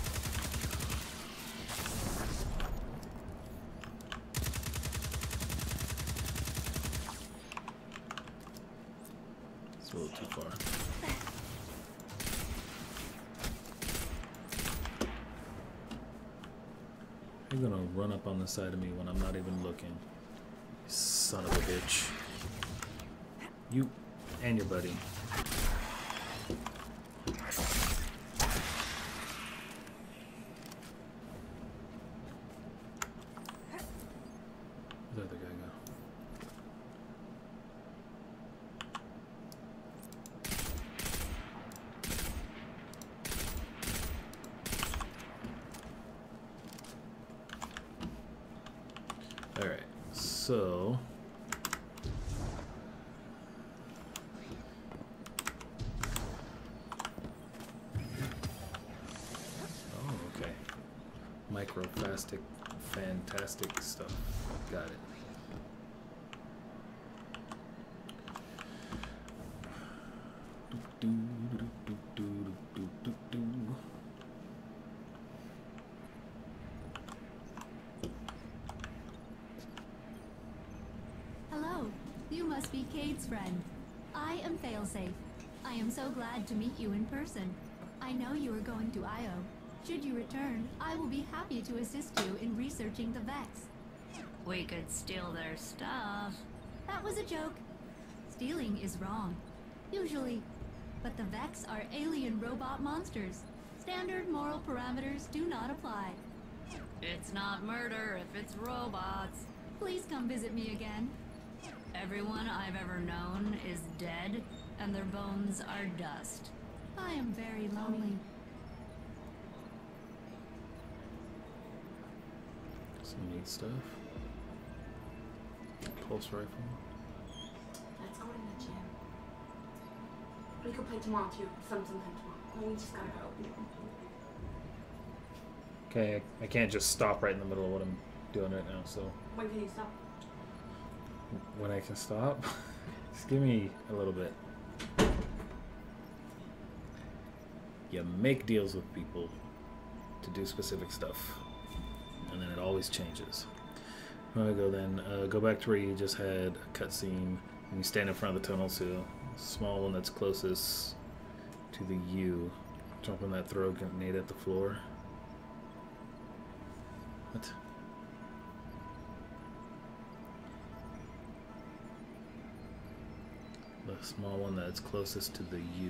It's a little too far. You're gonna run up on the side of me when I'm not even looking. You son of a bitch. You and your buddy. Where'd the other guy go? All right, so. Microplastic, fantastic stuff. Got it. Hello, you must be Cade's friend. I am Failsafe. I am so glad to meet you in person. I know you are going to Io. Should you return, I will be happy to assist you in researching the Vex. We could steal their stuff. That was a joke. Stealing is wrong. Usually. But the Vex are alien robot monsters. Standard moral parameters do not apply. It's not murder if it's robots. Please come visit me again. Everyone I've ever known is dead, and their bones are dust. I am very lonely. Some neat stuff. Pulse rifle. Let's go in the gym. We could play tomorrow too. Sometime tomorrow. Well, we just gotta go. Okay, I can't just stop right in the middle of what I'm doing right now, so. When can you stop? When I can stop? Just give me a little bit. You make deals with people to do specific stuff, and then it always changes. I'm gonna go then. Go back to where you just had a cutscene, and you stand in front of the tunnel seal. Small one that's closest to the U. Jump on that, throw a grenade at the floor. What? The small one that's closest to the U.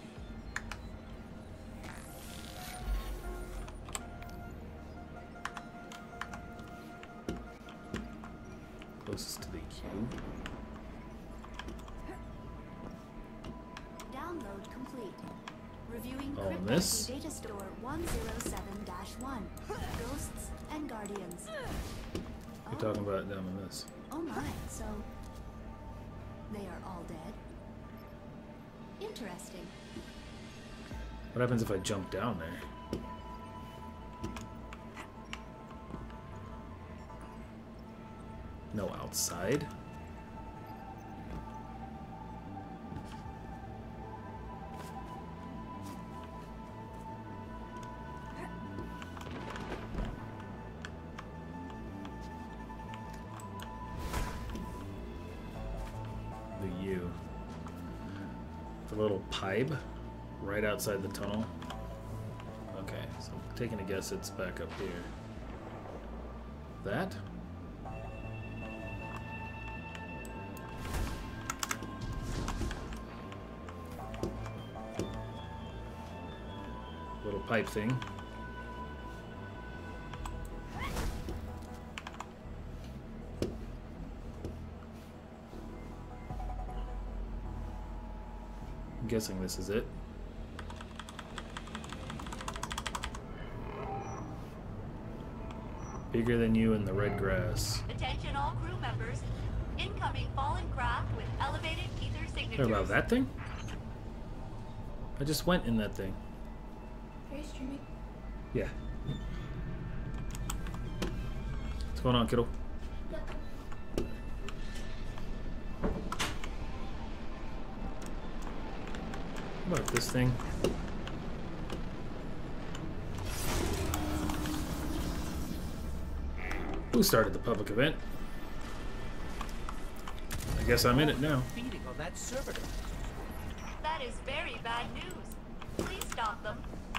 Closest to the Q. Download complete. Reviewing Oh, and Crypt this? Data Store 107-1. Ghosts and Guardians. You're talking about down in this. Oh my, so they are all dead? Interesting. What happens if I jump down there? No, outside? The little pipe right outside the tunnel. Okay, so I'm taking a guess it's back up here. That? Little pipe thing. I'm guessing this is it. Bigger than you in the red grass. Attention all crew members. Incoming fallen craft with elevated ether signatures. What about that thing? I just went in that thing. Are you streaming? Yeah. What's going on, kiddo? What about this thing? Who started the public event? I guess I'm in it now. Feeding on that servitor. That is very bad news. Please stop them.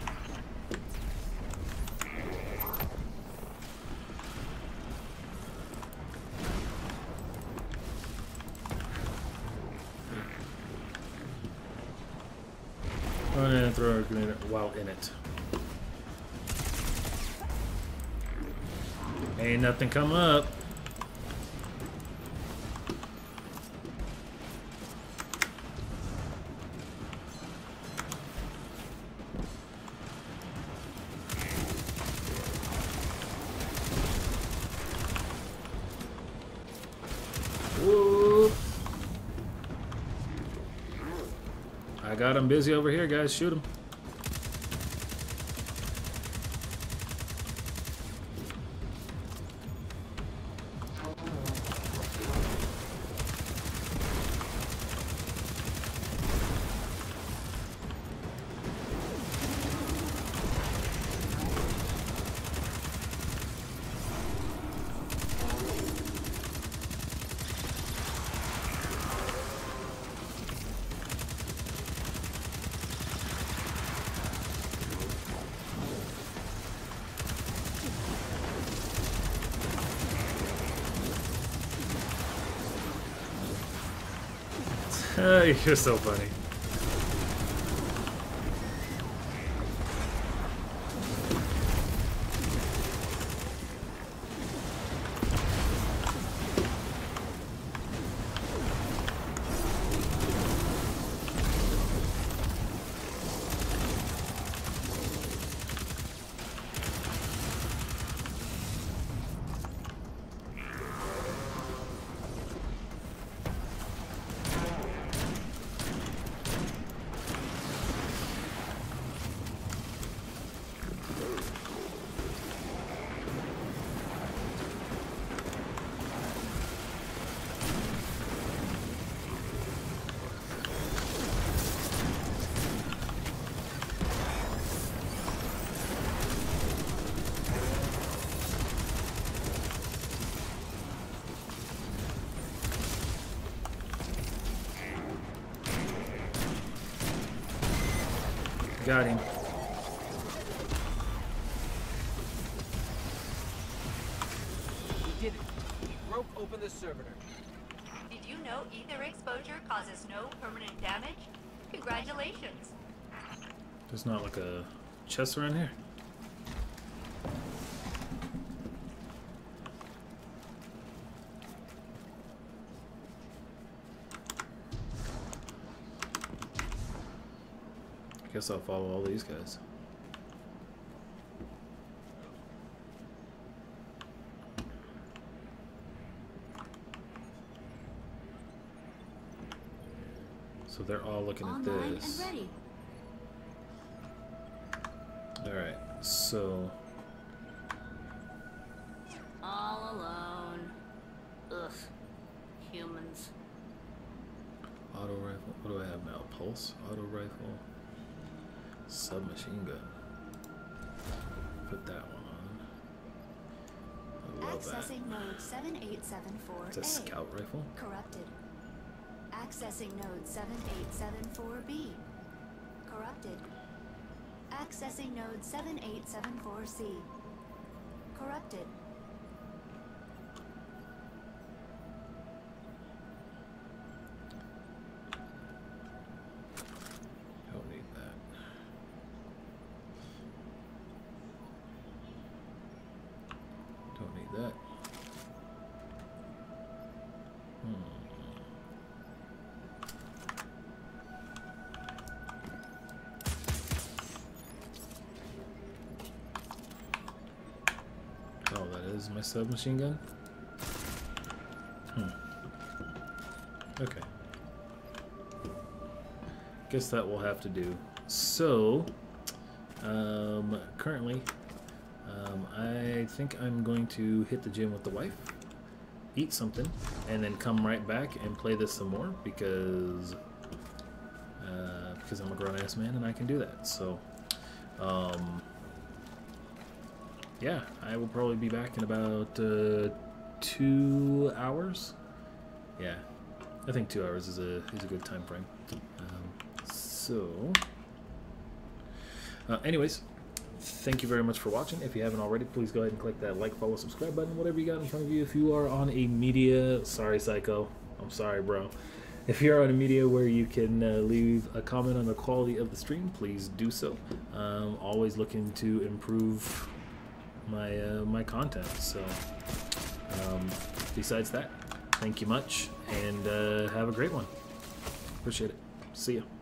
I'm gonna throw a grenade while in it. Ain't nothing coming up. Whoa. I got him busy over here, guys. Shoot him. You're so funny. Got him. We did it. We broke open the servitor. Did you know ether exposure causes no permanent damage? Congratulations. There's not like a chest around here. Guess I'll follow all these guys. So they're all looking at Online this. and ready. Alright, so All alone. Ugh. Humans. auto rifle. What do I have now? Pulse, auto rifle, submachine gun. Put that one on. I love that. Accessing mode 7874A. It's a scout rifle. Corrupted. Accessing node 7874B. Corrupted. Accessing node 7874C. Corrupted. Don't need that. Don't need that. Oh, that is my submachine gun? Okay. Guess that will have to do. So, currently, I think I'm going to hit the gym with the wife, eat something, and then come right back and play this some more because I'm a grown-ass man and I can do that. So, yeah, I will probably be back in about 2 hours. Yeah, I think 2 hours is a good time frame. Anyways, thank you very much for watching. If you haven't already, please go ahead and click that like, follow, subscribe button, whatever you got in front of you. If you are on a media, sorry Psycho, I'm sorry bro. If you're on a media where you can leave a comment on the quality of the stream, please do so. Always looking to improve my content. So besides that, thank you much, and have a great one. Appreciate it. See ya.